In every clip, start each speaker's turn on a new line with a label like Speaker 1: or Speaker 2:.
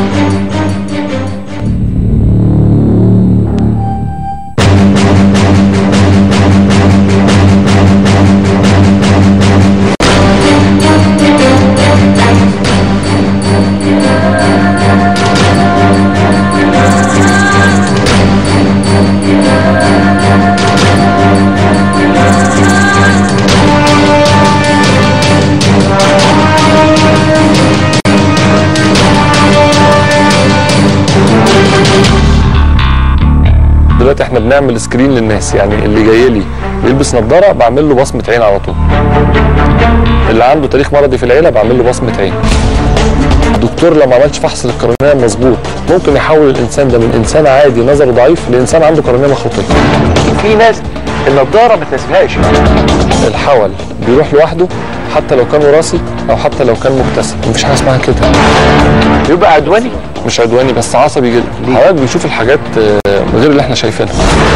Speaker 1: دلوقتي احنا بنعمل سكرين للناس، يعني اللي جاي لي بيلبس نظاره بعمل له بصمه عين على طول. اللي عنده تاريخ مرضي في العيله بعمل له بصمه عين. الدكتور لو ما عملش فحص للقرنيه مظبوط ممكن يحول الانسان ده من انسان عادي نظره ضعيف لانسان عنده قرنيه مخروطيه.
Speaker 2: في ناس النظاره ما تناسبهاش.
Speaker 1: الحول بيروح لوحده حتى لو كان وراثي او حتى لو كان مكتسب، مفيش حاجه اسمها كده.
Speaker 2: يبقى عدواني؟
Speaker 1: مش عدواني بس عصبي جدا. حضرتك بيشوف الحاجات غير اللي احنا شايفينها.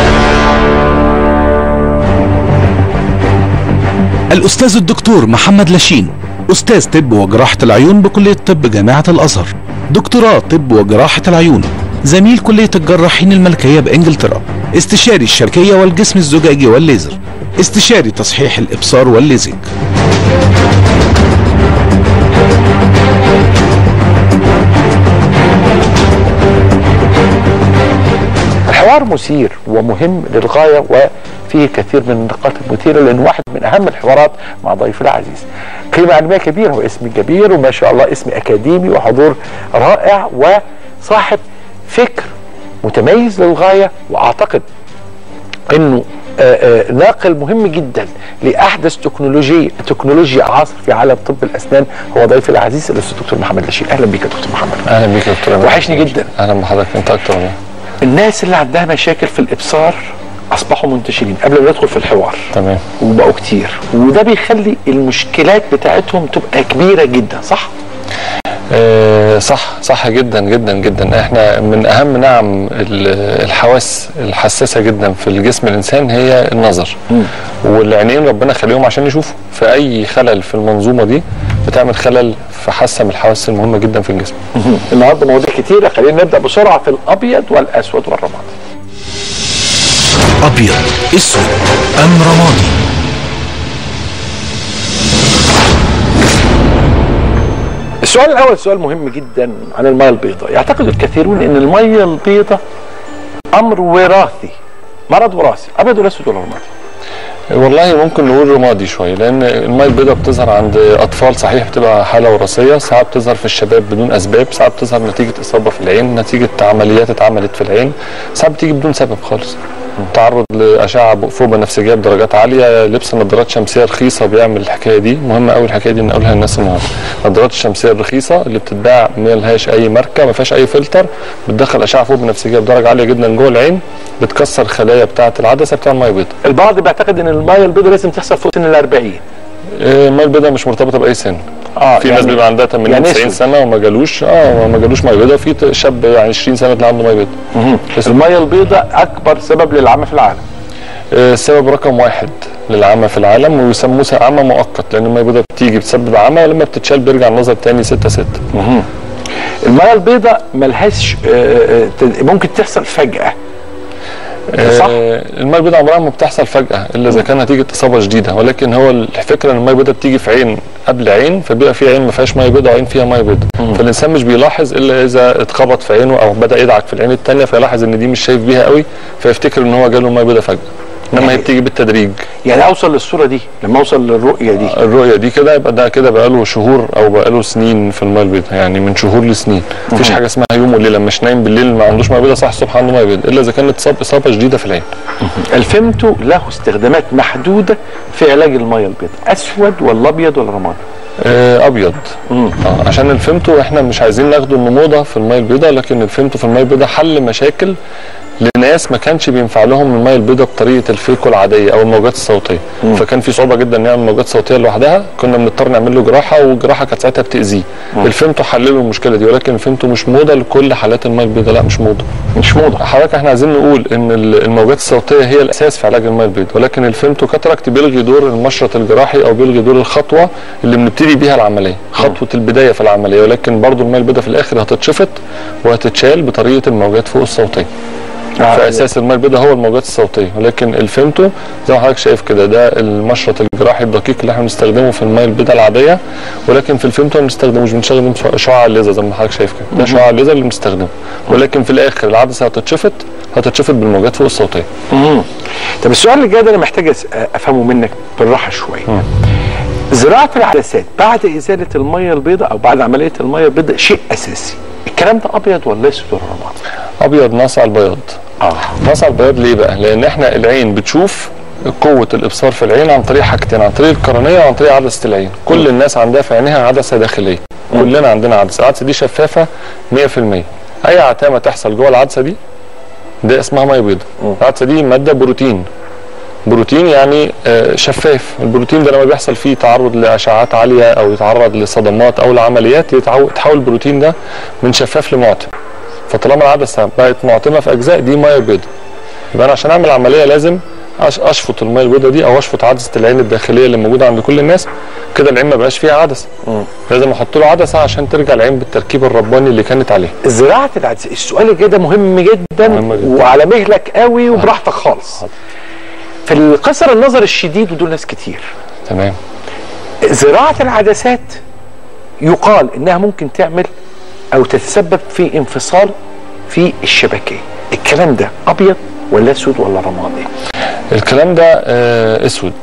Speaker 3: الأستاذ الدكتور محمد لاشين، أستاذ طب وجراحة العيون بكلية طب جامعة الأزهر، دكتوراه طب وجراحة العيون، زميل كلية الجراحين الملكية بإنجلترا، استشاري الشركية والجسم الزجاجي والليزر، استشاري تصحيح الإبصار والليزك.
Speaker 2: الحوار مثير ومهم للغاية وفيه كثير من النقاط المثيرة، لأنه واحد من أهم الحوارات مع ضيفي العزيز. قيمة علمية كبيرة واسم كبير وما شاء الله اسم أكاديمي وحضور رائع وصاحب فكر متميز للغاية، وأعتقد أنه ناقل مهم جدا لأحدث تكنولوجيا عصر في عالم طب الأسنان. هو ضيفي العزيز الأستاذ الدكتور محمد لاشين. أهلا بك يا دكتور محمد.
Speaker 1: اهلا بيك يا دكتور.
Speaker 2: وحشني جدا.
Speaker 1: اهلا بحضرتك، انت اكتر مني.
Speaker 2: الناس اللي عندها مشاكل في الابصار اصبحوا منتشرين قبل ما ندخل في الحوار.
Speaker 1: تمام.
Speaker 2: وبقوا كتير، وده بيخلي المشكلات بتاعتهم تبقى كبيره جدا، صح؟
Speaker 1: صح جدا جدا جدا. احنا من اهم نعم الحواس الحساسه جدا في الجسم الانسان هي النظر. والعينين ربنا خليهم عشان يشوفوا، فاي خلل في المنظومه دي بتعمل خلل في حاسه من الحواس المهمه جدا في الجسم.
Speaker 2: النهارده مواضيع كتيره، خلينا نبدا بسرعه في الابيض والاسود والرمادي.
Speaker 3: أبيض، أسود أم رمادي؟
Speaker 2: السؤال الاول سؤال مهم جدا عن الميه البيضاء. يعتقد الكثيرون ان الميه البيضاء امر وراثي، مرض وراثي. ابيض ولا اسود ولا رمادي؟
Speaker 1: والله ممكن نقول رمادي شويه، لان الميه البيضاء بتظهر عند اطفال صحيح، بتبقى حاله وراثيه، ساعات بتظهر في الشباب بدون اسباب، ساعات بتظهر نتيجه اصابه في العين، نتيجه عمليات اتعملت في العين، ساعات بتيجي بدون سبب خالص. تعرض لاشعه فوق بنفسجيه بدرجات عاليه، لبس نظارات شمسيه رخيصه بيعمل الحكايه دي. مهمه قوي الحكايه دي ان اقولها للناس النهارده. النظارات الشمسيه الرخيصه اللي بتتباع ما لهاش اي ماركه، ما فيهاش اي فلتر، بتدخل اشعه فوق بنفسجيه بدرجه عاليه جدا جوه العين، بتكسر الخلايا بتاعه العدسه بتاع الميه البيضاء.
Speaker 2: البعض بيعتقد ان الميه البيضاء لازم تحصل فوق سن ال 40.
Speaker 1: الميه البيضاء مش مرتبطه باي سن. في ناس بيبقى عندها 80 90 سنه وما جالوش ميه بيضاء، في شاب يعني 20 سنه تلاقي عنده ميه بيضاء.
Speaker 2: الميه البيضاء اكبر سبب للعمى في العالم.
Speaker 1: السبب رقم 1 للعمى في العالم، ويسموه عمى مؤقت، لان الميه البيضاء بتيجي بتسبب عمى، ولما بتتشال بيرجع النظر تاني 6/6.
Speaker 2: الميه البيضاء ملهاش ممكن تحصل فجأة، صح؟
Speaker 1: الميه البيضاء عمرها ما بتحصل فجأة الا اذا كان نتيجة اصابة شديدة، ولكن هو الفكرة ان الميه البيضاء بتيجي في عين قبل عين، فبيبقى في عين ما فيهاش ميه بيضاء وعين فيها ميه بيضاء، فالانسان مش بيلاحظ الا اذا اتخبط في عينه او بدأ يدعك في العين الثانية، فيلاحظ ان دي مش شايف بيها قوي، فيفتكر ان هو جاله ميه بيضاء فجأة. انما هي بتيجي بالتدريج.
Speaker 2: يعني اوصل للصوره دي لما اوصل للرؤيه دي.
Speaker 1: الرؤيه دي كده يبقى ده كده بقى له شهور او بقى له سنين في الميه البيضاء، يعني من شهور لسنين. مفيش حاجه اسمها يوم وليله، مش نايم بالليل ما عندوش ميه بيضاء صح الصبح عنده ميه بيضاء، الا اذا كانت اصابه شديده في العين.
Speaker 2: الفيمتو له استخدامات محدوده في علاج الميه البيضاء، اسود ولا ابيض ولا رمادي؟
Speaker 1: ابيض. عشان الفيمتو احنا مش عايزين ناخده انه موضه في الميه البيضاء، لكن الفيمتو في الميه البيضاء حل مشاكل لناس ما كانش بينفع لهم الميه البيضاء بطريقه الفيكو العاديه او الموجات الصوتيه. فكان في صعوبه جدا نعمل موجات صوتيه لوحدها، كنا بنضطر نعمل له جراحه، والجراحه كانت ساعتها بتاذيه. الفيمتو حللوا المشكله دي، ولكن الفيمتو مش موضه لكل حالات الميه البيضاء. لا مش موضه.
Speaker 2: مش موضه
Speaker 1: حضرتك احنا عايزين نقول ان الموجات الصوتيه هي الاساس في علاج الميه البيضاء، ولكن الفيمتو كاتراكت بيلغي دور المشرط الجراحي او بيلغي دور الخطوه اللي بنبتدي بيها العمليه، خطوه البدايه في العمليه. ولكن برضو الميه البيضاء في الاخر هتتشفط وهتتشال بطريقه الموجات فوق الصوتيه. فاساس الميه البيضاء هو الموجات الصوتيه، ولكن الفيمتو زي ما حضرتك شايف كده ده المشرط الجراحي الدقيق اللي احنا بنستخدمه في الميه البيضاء العاديه، ولكن في الفيمتو ما بنستخدموش، بنستخدم شعاع الليزر زي ما حضرتك شايف كده، ده شعاع الليزر اللي بنستخدمه. ولكن في الاخر العدسه هتتشفط بالموجات فوق الصوتيه.
Speaker 2: طب السؤال اللي جاي ده انا محتاج افهمه منك بالراحه شويه. زراعه العدسات بعد ازاله الميه البيضاء او بعد عمليه الميه البيضاء شيء اساسي، الكلام ده ابيض ولا اسود ولا رمادي؟
Speaker 1: ابيض ناصع على البياض. ناصع على البياض ليه بقى؟ لان احنا العين بتشوف قوه الابصار في العين عن طريق حاجتين، عن طريق القرنيه وعن طريق عدسه العين. كل الناس عندها في عينها عدسه داخليه، كلنا عندنا عدسه، العدسه دي شفافه 100%. اي عتامه تحصل جوه العدسه دي ده اسمها ميه بيضاء. العدسه دي ماده بروتين يعني شفاف. البروتين ده لما بيحصل فيه تعرض لاشعاعات عاليه او يتعرض لصدمات او لعمليات يتحول البروتين ده من شفاف لمعتم. فطالما العدسه بقت معتمه في اجزاء دي ميه بيضاء، يبقى انا عشان اعمل عمليه لازم اشفط الميه البيضاء دي او اشفط عدسه العين الداخليه اللي موجوده عند كل الناس. كده العين ما بقاش فيها عدسه، لازم احط له عدسه عشان ترجع العين بالتركيب الرباني اللي كانت عليه.
Speaker 2: زراعه العدسه، السؤال اللي ده مهم جدا وعلى مهلك قوي وبراحتك خالص. في القصر النظر الشديد ودول ناس كتير.
Speaker 1: تمام.
Speaker 2: زراعه العدسات يقال انها ممكن تعمل او تتسبب في انفصال في الشبكيه، الكلام ده ابيض ولا اسود ولا رمادي؟
Speaker 1: الكلام ده اسود.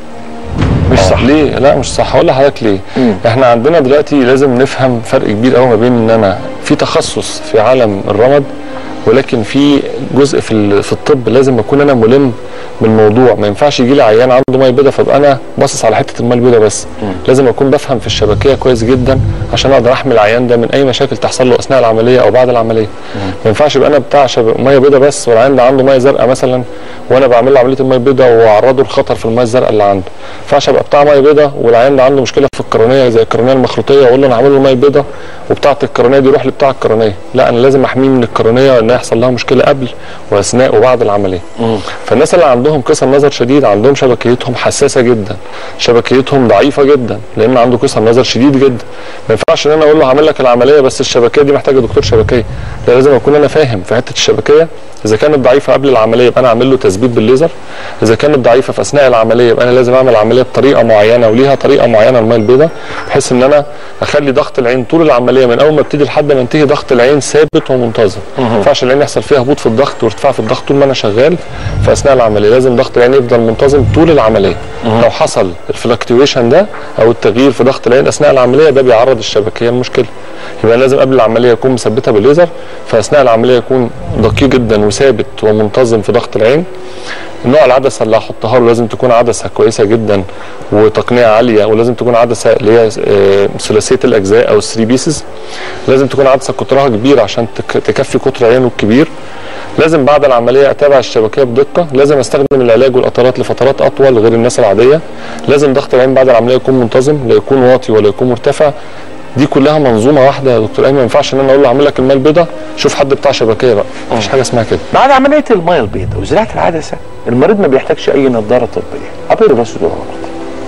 Speaker 1: مش صح. ليه؟ لا مش صح. هقول لحضرتك ليه. احنا عندنا دلوقتي لازم نفهم فرق كبير قوي ما بين ان انا في تخصص في عالم الرمد، ولكن في جزء في الطب لازم اكون انا ملم بالموضوع. ما ينفعش يجي لي عيان عنده ميه بيضاء فابقى انا باصص على حته الميه البيضاء بس. لازم اكون بفهم في الشبكيه كويس جدا عشان اقدر احمي العيان ده من اي مشاكل تحصل له اثناء العمليه او بعد العمليه. ما ينفعش يبقى انا بتاع ميه بيضاء بس والعيان ده عنده ميه زرقاء مثلا وانا بعمل له عمليه الميه البيضاء واعرضه لخطر في الميه الزرقاء اللي عنده. ما ينفعش ابقى بتاع ميه بيضاء والعيان ده عنده مشكله في القرنيه زي القرنيه المخروطيه واقول له انا هعمل له ميه بيضاء وبتاعه القرنيه دي يروح لبتاع القرنيه. لا، انا لازم احميه من القرنيه ان يحصل لها مشكله قبل واثناء وبعد العمليه. فالناس اللي عندهم قصر نظر شديد عندهم شبكيتهم حساسه جدا، شبكيتهم ضعيفه جدا لان عنده قصر نظر شديد جدا. ما ينفعش ان انا اقول له هعمل لك العمليه بس الشبكيه دي محتاجه دكتور شبكيه. لا، لازم اكون انا فاهم في حته الشبكيه. اذا كانت ضعيفه قبل العمليه يبقى انا اعمل له تثبيت بالليزر. اذا كانت ضعيفه في اثناء العمليه يبقى انا لازم اعمل عمليه بطريقه معينه وليها طريقه معينه الميه البيضاء، بحيث ان انا اخلي ضغط العين طول العمليه من اول ما ابتدي لحد ما انتهي ضغط العين ثابت ومنتظم. ما ينفعش العين يحصل فيها هبوط في الضغط وارتفاع في الضغط طول ما انا شغال في اثناء العمليه. لازم ضغط العين يفضل منتظم طول العمليه. لو حصل الفلكتويشن ده او التغيير في ضغط العين اثناء العمليه ده بيعرض الشبكيه لمشكله. يبقى لازم قبل العمليه اكون مثبتها بالليزر، فاثناء العمليه يكون دقيق جدا وثابت ومنتظم في ضغط العين. نوع العدسه اللي هحطها له لازم تكون عدسه كويسه جدا وتقنيه عاليه، ولازم تكون عدسه اللي هي ثلاثيه الاجزاء او 3 بيسز. لازم تكون عدسه قطرها كبير عشان تكفي قطر عينه الكبير. لازم بعد العمليه اتابع الشبكيه بدقه. لازم استخدم العلاج والقطرات لفترات اطول غير الناس العاديه. لازم ضغط العين بعد العمليه يكون منتظم، لا يكون واطي ولا يكون مرتفع. دي كلها منظومه واحده يا دكتور ايمن. ما ينفعش ان انا اقول له اعمل لك الميه البيضاء شوف حد بتاع شبكيه بقى. مفيش حاجه اسمها كده.
Speaker 2: بعد عمليه الميه البيضاء وزراعه العدسه المريض ما بيحتاجش اي نظاره طبيه، ابيض ولا اسود ولا رمادي؟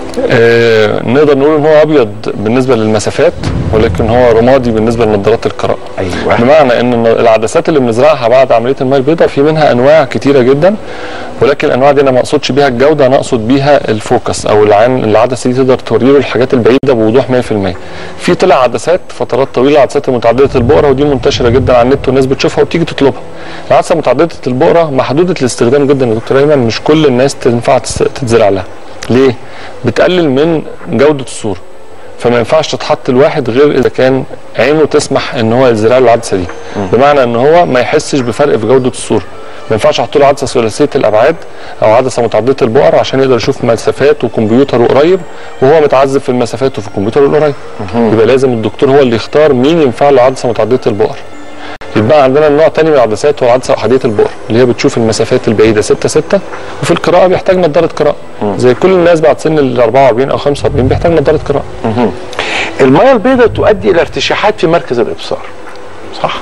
Speaker 1: نقدر نقول ان هو ابيض بالنسبه للمسافات، ولكن هو رمادي بالنسبه لنظارات القراءه.
Speaker 2: ايوه.
Speaker 1: بمعنى ان العدسات اللي بنزرعها بعد عمليه الميه البيضاء في منها انواع كتيره جدا، ولكن الانواع دي انا ما اقصدش بيها الجوده، انا اقصد بيها الفوكس او العدسه دي تقدر توري له الحاجات البعيده بوضوح 100%. في طلع عدسات فترات طويله، عدسات متعدده البؤره، ودي منتشره جدا على النت والناس بتشوفها وبتيجي تطلبها. العدسه متعدده البؤره محدوده الاستخدام جدا يا دكتور ايمن، مش كل الناس تنفع تتزرع لها. ليه؟ بتقلل من جوده الصوره. فما ينفعش تتحط الواحد غير اذا كان عينه تسمح ان هو يزرع له العدسه دي. بمعنى ان هو ما يحسش بفرق في جوده الصوره. ما ينفعش احط له عدسه ثلاثيه الابعاد او عدسه متعدده البؤر عشان يقدر يشوف مسافات وكمبيوتر قريب وهو متعذب في المسافات وفي الكمبيوتر القريب. يبقى لازم الدكتور هو اللي يختار مين ينفع له عدسه متعدده البؤر. يبقى عندنا نوع تاني من العدسات هو العدسه احاديه البؤر اللي هي بتشوف المسافات البعيده 6 وفي القراءه بيحتاج نظاره قراءه زي كل الناس بعد سن ال 44 او 45 بيحتاج نظاره قراءه.
Speaker 2: الميه البيضاء تؤدي الى ارتشاحات في مركز الابصار صح؟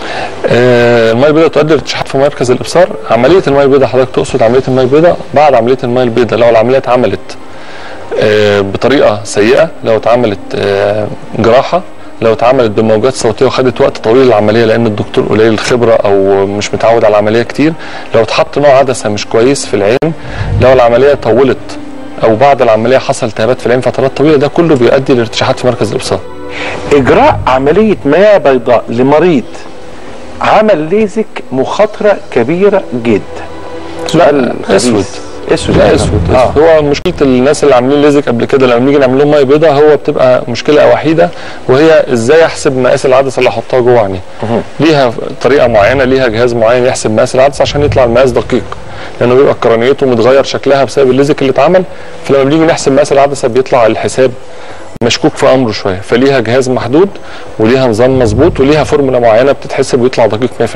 Speaker 1: الميه البيضاء تؤدي لارتشاحات في مركز الابصار. عمليه الميه البيضاء حضرتك تقصد عمليه الميه البيضاء بعد عمليه الميه البيضاء لو العمليه اتعملت بطريقه سيئه، لو اتعملت جراحه، لو اتعملت بموجات صوتيه وخدت وقت طويل العمليه لان الدكتور قليل الخبره او مش متعود على العمليه كتير، لو اتحط نوع عدسه مش كويس في العين، لو العمليه طولت او بعد العمليه حصل التهابات في العين فترات طويله، ده كله بيؤدي لارتشاحات في مركز الابصار.
Speaker 2: اجراء عمليه مياه بيضاء لمريض عمل ليزك مخاطره كبيره جدا.
Speaker 1: سؤال اسود. لا اسود. هو مشكله الناس اللي عاملين ليزك قبل كده لما نيجي نعمل لهم ميه بيضاء هو بتبقى مشكله وحيده وهي ازاي احسب مقاس العدسه اللي احطها جوه عينيه. ليها طريقه معينه، ليها جهاز معين يحسب مقاس العدسه عشان يطلع المقاس دقيق، لانه بيبقى قرنيته متغير شكلها بسبب الليزك اللي اتعمل، فلما بنيجي نحسب مقاس العدسه بيطلع الحساب مشكوك في امره شويه، فليها جهاز محدود وليها نظام مظبوط وليها فورمولا معينه بتتحسب ويطلع دقيق 100%.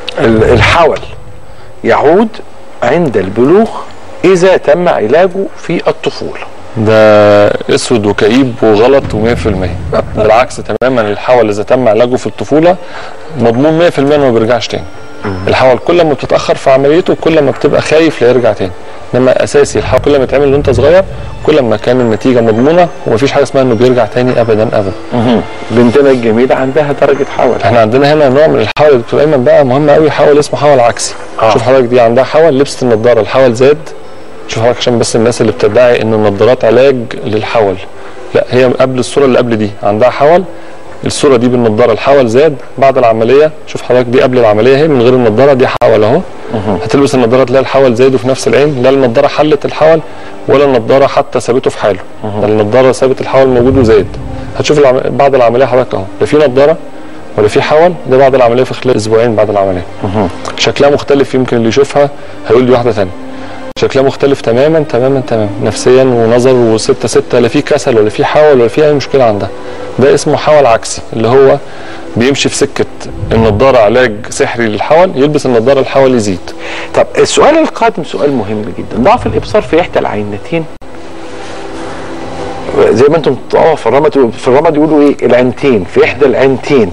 Speaker 2: الحول يعود عند البلوغ إذا تم علاجه في الطفولة.
Speaker 1: ده اسود وكئيب وغلط و100%. بالعكس تماما، الحول اذا تم علاجه في الطفوله مضمون 100% انه ما بيرجعش تاني. الحول كل ما بتتاخر في عمليته كل ما بتبقى خايف لا يرجع تاني، انما اساسي الحول كل ما يتعمل وانت صغير كل ما كان النتيجه مضمونه ومفيش حاجه اسمها انه بيرجع تاني ابدا ابدا.
Speaker 2: بنتنا الجميله عندها درجه حول.
Speaker 1: احنا عندنا هنا نوع من الحول يا دكتور ايمن بقى مهم قوي، حول اسمه حول عكسي. شوف حضرتك دي عندها حول، لبست النضاره الحول زاد. شوف حضرتك عشان بس الناس اللي بتدعي ان النضارات علاج للحول، لا هي قبل الصوره اللي قبل دي عندها حول، الصوره دي بالنضاره الحول زاد بعد العمليه. شوف حضرتك دي قبل العمليه اهي من غير النضاره، دي حول اهو. هتلبس النضاره تلاقي الحول زاد في نفس العين، لا النضاره حلت الحول ولا النضاره حتى سابته في حاله، ده النضاره سابت الحول موجود وزاد. هتشوف بعد العمليه حضرتك اهو لا في نضاره ولا في حول، ده بعد العمليه في خلال اسبوعين بعد العمليه. شكلها مختلف، يمكن اللي يشوفها هيقول دي واحده ثانيه. شكلها مختلف تماما تماما تماما نفسيا ونظر و6 لا في كسل ولا في حول ولا في اي مشكله عندها. ده اسمه حول عكسي اللي هو بيمشي في سكه النضاره علاج سحري للحول، يلبس النضاره الحول يزيد.
Speaker 2: طب السؤال القادم سؤال مهم جدا، ضعف الابصار في احدى العينتين زي ما انتم في الرمد يقولوا ايه العينتين في احدى العينتين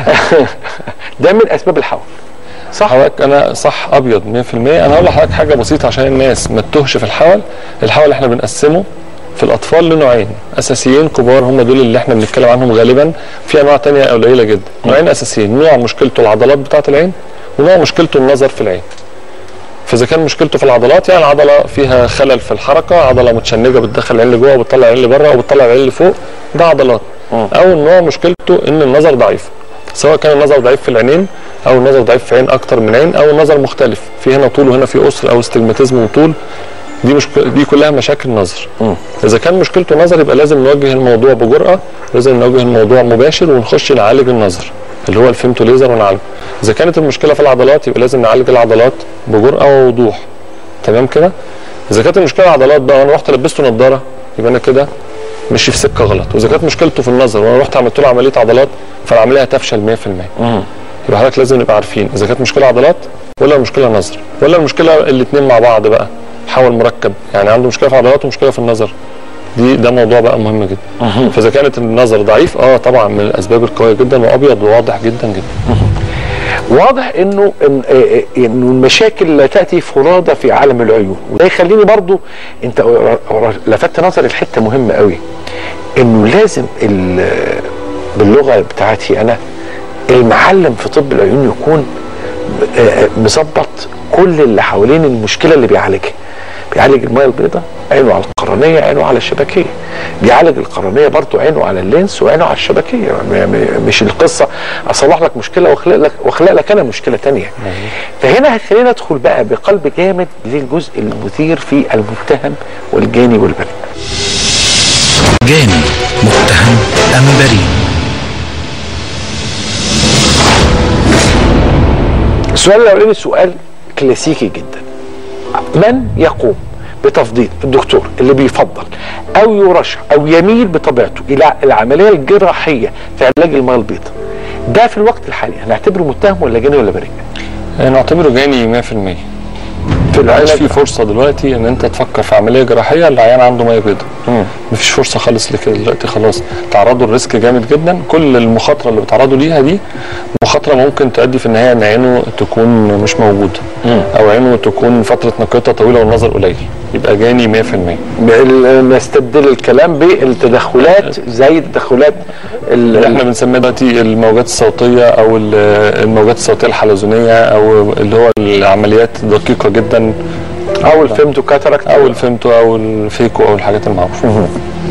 Speaker 2: ده من اسباب الحول صح؟
Speaker 1: حضرتك انا صح ابيض 100%. انا هقول لحضرتك حاجه بسيطه عشان الناس ما تتوهش في الحول. الحول احنا بنقسمه في الاطفال لنوعين اساسيين كبار، هم دول اللي احنا بنتكلم عنهم غالبا، في انواع ثانيه قليله جدا. نوعين اساسيين، نوع مشكلته العضلات بتاعه العين ونوع مشكلته النظر في العين. فاذا كان مشكلته في العضلات يعني العضله فيها خلل في الحركه، عضله متشنجه بتدخل العين لجوه وبتطلع العين لبره وبتطلع العين لفوق، ده عضلات. او النوع مشكلته ان النظر ضعيف، سواء كان النظر ضعيف في العينين او النظر ضعيف في عين اكتر من عين او النظر مختلف، في هنا طول وهنا في قصر او استجماتيزم وطول. دي كلها مشاكل نظر. اذا كان مشكلته نظر يبقى لازم نوجه الموضوع بجرأه، لازم نوجه الموضوع مباشر ونخش نعالج النظر اللي هو الفيمتو ليزر ونعالجه. اذا كانت المشكله في العضلات يبقى لازم نعالج العضلات بجرأه ووضوح. تمام كده؟ اذا كانت المشكله العضلات بقى وانا رحت لبسته نظاره يبقى انا كده مشي في سكه غلط، واذا كانت مشكلته في النظر وانا رحت عملت له عمليه عضلات فالعمليه هتفشل 100%. يبقى حضرتك لازم نبقى عارفين اذا كانت مشكله عضلات ولا المشكله نظر ولا المشكله الاثنين مع بعض بقى، حول مركب يعني عنده مشكله في عضلات ومشكله في النظر. ده موضوع بقى مهم جدا. فاذا كانت النظر ضعيف طبعا من الاسباب القويه جدا وابيض وواضح جدا جدا.
Speaker 2: واضح انه المشاكل لا تاتي فرادى في عالم العيون، وده يخليني برضو انت لفتت نظري لحته مهمه قوي، انه لازم باللغه بتاعتي انا المعلم في طب العيون يكون مظبط كل اللي حوالين المشكله اللي بيعالجها. بيعالج الميه البيضاء عينه على القرنيه، عينه على الشبكيه. بيعالج القرنيه برضه عينه على اللينس وعينه على الشبكيه. مش القصه اصلح لك مشكله واخلق لك انا مشكله ثانيه. فهنا هتخلينا ندخل بقى بقلب جامد للجزء المثير في المتهم والجاني والبريء.
Speaker 3: جاني متهم ام بريء؟
Speaker 2: السؤال الاولاني سؤال كلاسيكي جدا. من يقوم بتفضيل الدكتور اللي بيفضل او يرشح او يميل بطبيعته الى العمليه الجراحيه في علاج الميه البيضاء ده في الوقت الحالي هنعتبره متهم ولا جاني ولا بريء؟
Speaker 1: نعتبره جاني 100%. في العلاج في فرصه دلوقتي ان انت تفكر في عمليه جراحيه العيان عنده ميه بيضاء. مفيش فرصه خالص لكده دلوقتي، خلاص تعرضوا للريسك جامد جدا. كل المخاطره اللي بتعرضوا ليها دي مخاطره ممكن تؤدي في النهايه ان عينه تكون مش موجوده او عينه تكون فتره نقيتها طويله والنظر قليل، يبقى جاني 100%.
Speaker 2: نستبدل الكلام بالتدخلات زي التدخلات
Speaker 1: اللي احنا بنسميها دلوقتي الموجات الصوتيه او الموجات الصوتيه الحلزونيه او اللي هو العمليات دقيقه جدا
Speaker 2: او الفيمتو كاتاراكت
Speaker 1: او الفيمتو او الفيكو او الحاجات المعروفه.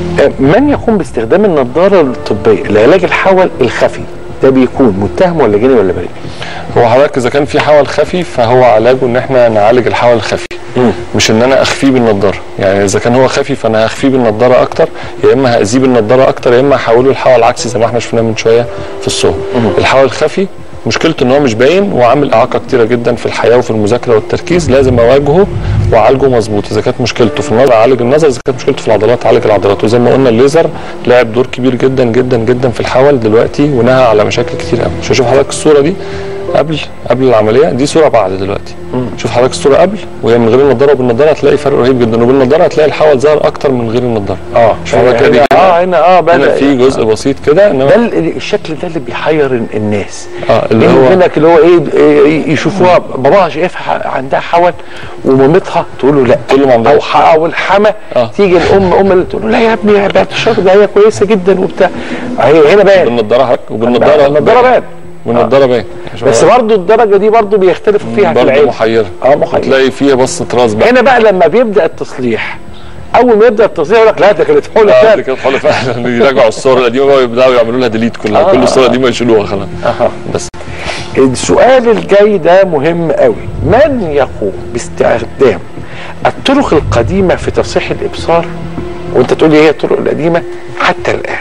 Speaker 2: من يقوم باستخدام النظاره الطبيه لعلاج الحول الخفي ده بيكون متهم ولا جاني ولا بريء؟
Speaker 1: هو حضرتك اذا كان في حول خفي فهو علاجه ان احنا نعالج الحول الخفي، مش ان انا اخفيه بالنضاره. يعني اذا كان هو خفي فانا هخفيه بالنضاره اكتر، يا اما هاذيه بالنضاره اكتر، يا اما هحوله لحول عكسي زي ما احنا شفناه من شويه في الصور. الحول الخفي مشكلته ان هو مش باين وعامل اعاقه كتيره جدا في الحياه وفي المذاكره والتركيز، لازم اواجهه واعالجه مظبوط. اذا كانت مشكلته في النظر اعالج النظر، اذا كانت مشكلته في العضلات اعالج العضلات. وزي ما قلنا الليزر لعب دور كبير جدا جدا جدا في الحول دلوقتي ونهى على مشاكل كتير قوي. مش هشوف حضرتك الصوره دي قبل العمليه، دي صوره بعد دلوقتي. شوف حضرتك الصوره قبل وهي من غير النضاره وبالنضاره هتلاقي فرق رهيب جدا، وبالنضاره هتلاقي الحول ظهر اكتر من غير النضاره.
Speaker 2: شوف حضرتك
Speaker 1: هنا في جزء بسيط كده،
Speaker 2: ده الشكل ده اللي بيحير الناس.
Speaker 1: اللي هو
Speaker 2: منك اللي هو ايه يشوفوها باباها شايفها عندها حول ومامتها تقول له لا،
Speaker 1: تقول له ما
Speaker 2: او الحما تيجي الام اللي تقول له لا يا ابني بعد الشر ده هي كويسه جدا وبتاع. هنا باين
Speaker 1: بالنضاره وبالنضاره
Speaker 2: باين
Speaker 1: والنضاره باين.
Speaker 2: بس برضه الدرجه دي برضه بيختلفوا فيها في العين،
Speaker 1: محيره. تلاقي فيها بصه راس بقى.
Speaker 2: هنا بقى لما بيبدا التصليح، اول ما يبدا التصليح يقول لك لا ده كانت حوله فعلا.
Speaker 1: دي كانت حوله فعلا. يراجعوا الصور القديمه بقى ويبداوا يعملوا لها ديليت كلها. كل الصور القديمه يشيلوها خلاص. بس
Speaker 2: السؤال الجاي ده مهم قوي. من يقوم باستخدام الطرق القديمه في تصحيح الابصار؟ وانت تقول لي هي الطرق القديمه حتى الان،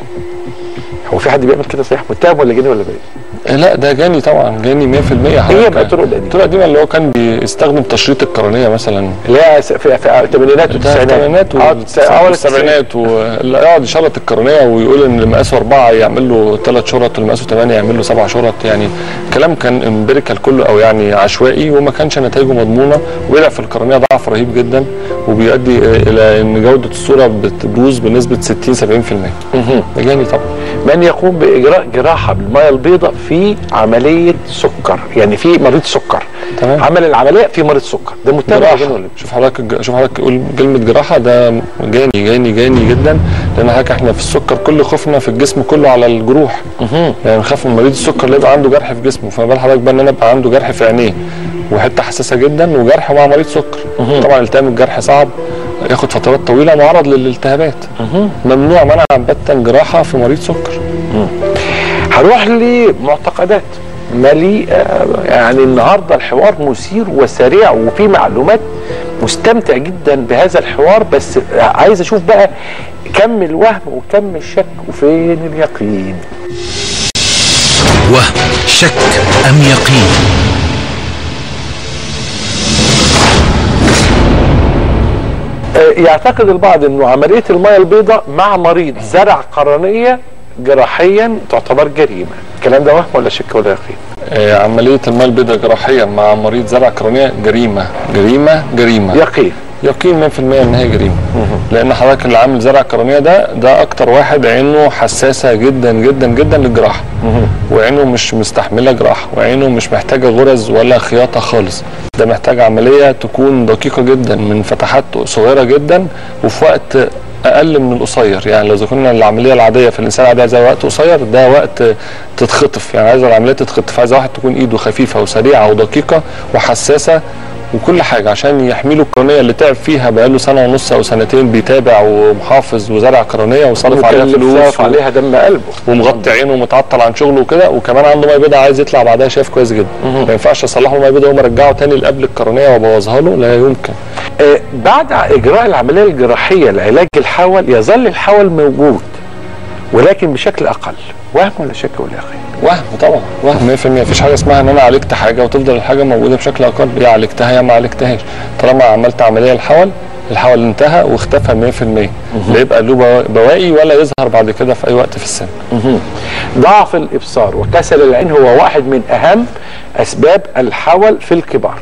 Speaker 2: هو في حد بيعمل كده صحيح متهم ولا جاني ولا بريء؟
Speaker 1: لا ده جاني طبعا، جاني 100%.
Speaker 2: هي بقى الطرق القديمه.
Speaker 1: الطرق القديمه اللي هو كان بيستخدم تشريط القرنيه مثلا،
Speaker 2: اللي هي في الثمانينات
Speaker 1: والتسعينات والسبعينات، يقعد يشرط القرنيه ويقول ان اللي مقاسه 4 يعمل له 3 شرط، اللي مقاسه 8 يعمل له 7 شرط. يعني كلام كان امبيريكال كله او يعني عشوائي وما كانش نتائجه مضمونه، وقع في القرنيه ضعف رهيب جدا وبيؤدي الى ان جوده الصوره بتبوظ بنسبه 60-70%. ده جاني طبعا.
Speaker 2: من يقوم باجراء جراحه بالميه البيضاء في عمليه سكر، يعني في مريض سكر
Speaker 1: تمام،
Speaker 2: عمل العمليه في مريض سكر، ده متهم ولا جاني؟
Speaker 1: شوف حضرتك قول كلمه جراحه، ده جاني جدا. لان حضرتك احنا في السكر كل خوفنا في الجسم كله على الجروح. يعني نخاف من مريض السكر اللي يبقى عنده جرح في جسمه، فما بال حضرتك بقى ان انا ابقى عنده جرح في عينيه وحته حساسه جدا وجرح مع مريض سكر. طبعا التئام الجرح صعب، ياخد فترات طويله، معرض للالتهابات. ممنوع منعا باتا جراحه في مريض سكر.
Speaker 2: هروح لمعتقدات مليئه. يعني النهارده الحوار مثير وسريع وفي معلومات، مستمتع جدا بهذا الحوار، بس عايز اشوف بقى كم الوهم وكم الشك وفين اليقين.
Speaker 3: وهم، شك ام يقين؟
Speaker 2: يعتقد البعض انه عمليه الميه البيضاء مع مريض زرع قرنيه جراحيا تعتبر جريمه، الكلام ده وهم ولا شك ولا يقين؟
Speaker 1: عمليه الميه البيضاء جراحيا مع مريض زرع قرنيه جريمه. يقين 100% ان هي جريمه. لان حضرتك اللي عامل زرع قرنيه ده اكتر واحد عينه حساسه جدا جدا جدا للجراحه، وعينه مش مستحمله جراحه، وعينه مش محتاجه غرز ولا خياطه خالص. ده محتاج عمليه تكون دقيقه جدا من فتحات صغيره جدا وفي وقت اقل من القصير. يعني لو كنا العمليه العاديه في الانسان العادي عايزه وقت قصير، ده وقت تتخطف. يعني عايزه العمليه تتخطف، عايزه واحد تكون ايده خفيفه وسريعه ودقيقه وحساسه وكل حاجه عشان يحملوا القرنيه اللي تعب فيها بقاله سنه ونص او سنتين بيتابع ومحافظ وزرع قرنيه وصرف عليها فلوس
Speaker 2: عليها دم قلبه
Speaker 1: ومغطي عينه ومتعطل عن شغله وكده، وكمان عنده ميه بيضاء عايز يطلع بعدها شايف كويس جدا. ما ينفعش اصلح له ميه بيضاء وما ارجعه تاني لقبل القرنيه وابوظها له، لا يمكن.
Speaker 2: بعد اجراء العمليه الجراحيه لعلاج الحول يظل الحول موجود ولكن بشكل اقل، وهم ولا شك ولا يقين؟
Speaker 1: وهم طبعا، وهم 100%. مفيش حاجه اسمها ان انا عالجت حاجه وتفضل الحاجه موجوده بشكل اقل، يا عالجتها يا ما عالجتهاش. طالما عملت عمليه الحول الحول انتهى واختفى 100%، لا يبقى له بواقي ولا يظهر بعد كده في اي وقت في السن.
Speaker 2: ضعف الابصار وكسل العين هو واحد من اهم اسباب الحول في الكبار.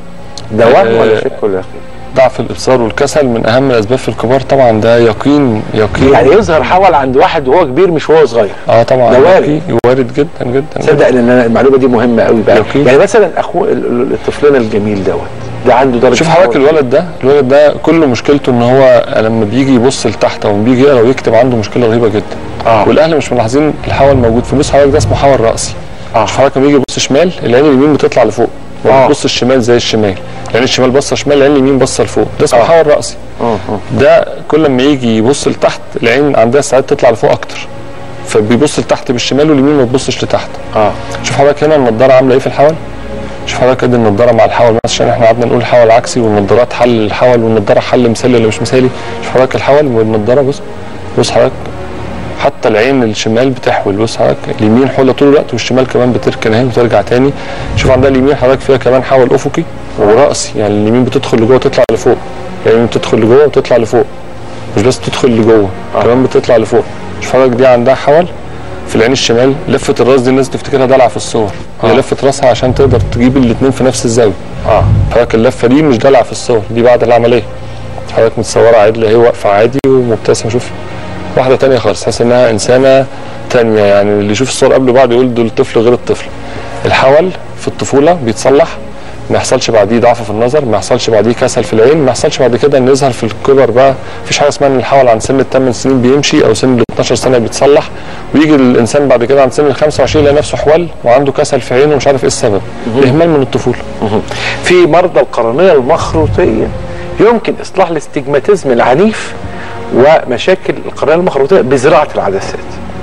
Speaker 2: ده وهم ولا شك ولا يقين؟
Speaker 1: ضعف الابصار والكسل من اهم الاسباب في الكبار طبعا، ده يقين
Speaker 2: يعني يظهر حول عند واحد وهو كبير مش وهو صغير.
Speaker 1: طبعا
Speaker 2: ده
Speaker 1: وارد جدا جدا.
Speaker 2: تصدق ان المعلومه دي مهمه قوي بقى. يعني مثلا اخوه طفلنا الجميل ده عنده درجه.
Speaker 1: شوف حضرتك الولد ده كل مشكلته ان هو لما بيجي يبص لتحت او بيجي يقرا ويكتب عنده مشكله رهيبه جدا. والاهل مش ملاحظين الحول موجود في نص حضرتك، ده اسمه حول راسي. شوف حضرتك لما يجي يبص شمال العين اليمين بتطلع لفوق، ما بتبص الشمال زي الشمال، العين الشمال باصه شمال العين اليمين باصه لفوق، ده اسمه حول راسي. ده كل ما يجي يبص لتحت العين عندها ساعات تطلع لفوق اكتر، فبيبص لتحت بالشمال واليمين ما تبصش لتحت. شوف حضرتك هنا النضاره عامله ايه في الحول. شوف حضرتك كده النضاره مع الحول مثلا، عشان احنا قعدنا نقول الحول عكسي والنضارات حل الحول والنضاره حل مثالي ولا مش مثالي. شوف حضرتك الحول والنضاره، بص حضرتك حتى العين الشمال بتحول، بص حضرتك اليمين حوله طول الوقت والشمال كمان بتركن اهي وترجع تاني. شوف عندها اليمين حضرتك فيها كمان حول افقي وراسي، يعني اليمين بتدخل لجوه وتطلع لفوق، اليمين بتدخل لجوه وتطلع لفوق، مش بس تدخل لجوه كمان بتطلع لفوق. شوف حضرتك دي عندها حول في العين الشمال. لفه الراس دي الناس تفتكرها دلع في الصور، هي لفه راسها عشان تقدر تجيب الاثنين في نفس الزاويه. حضرتك اللفه دي مش دلع في الصور، دي بعد العمليه. حضرتك متصوره عادله اهي واقفه عادي ومبتسمه. شوف واحده ثانيه خالص، تحس انها انسانه ثانيه، يعني اللي يشوف الصور قبل وبعد يقول دول طفل غير الطفل. الحول في الطفوله بيتصلح، ما يحصلش بعديه ضعف في النظر، ما يحصلش بعديه كسل في العين، ما يحصلش بعد كده ان يظهر في الكبر بقى. مفيش حاجه اسمها ان الحول عن سن ال8 سنين بيمشي او سن ال12 سنه بيتصلح، ويجي الانسان بعد كده عن سن ال25 يلاقي نفسه حول وعنده كسل في عينه ومش عارف ايه السبب. اهمال من الطفوله.
Speaker 2: في مرضى القرنيه المخروطيه يمكن اصلاح الاستجماتيزم العنيف ومشاكل القرنيه المخروطيه بزراعه العدسات.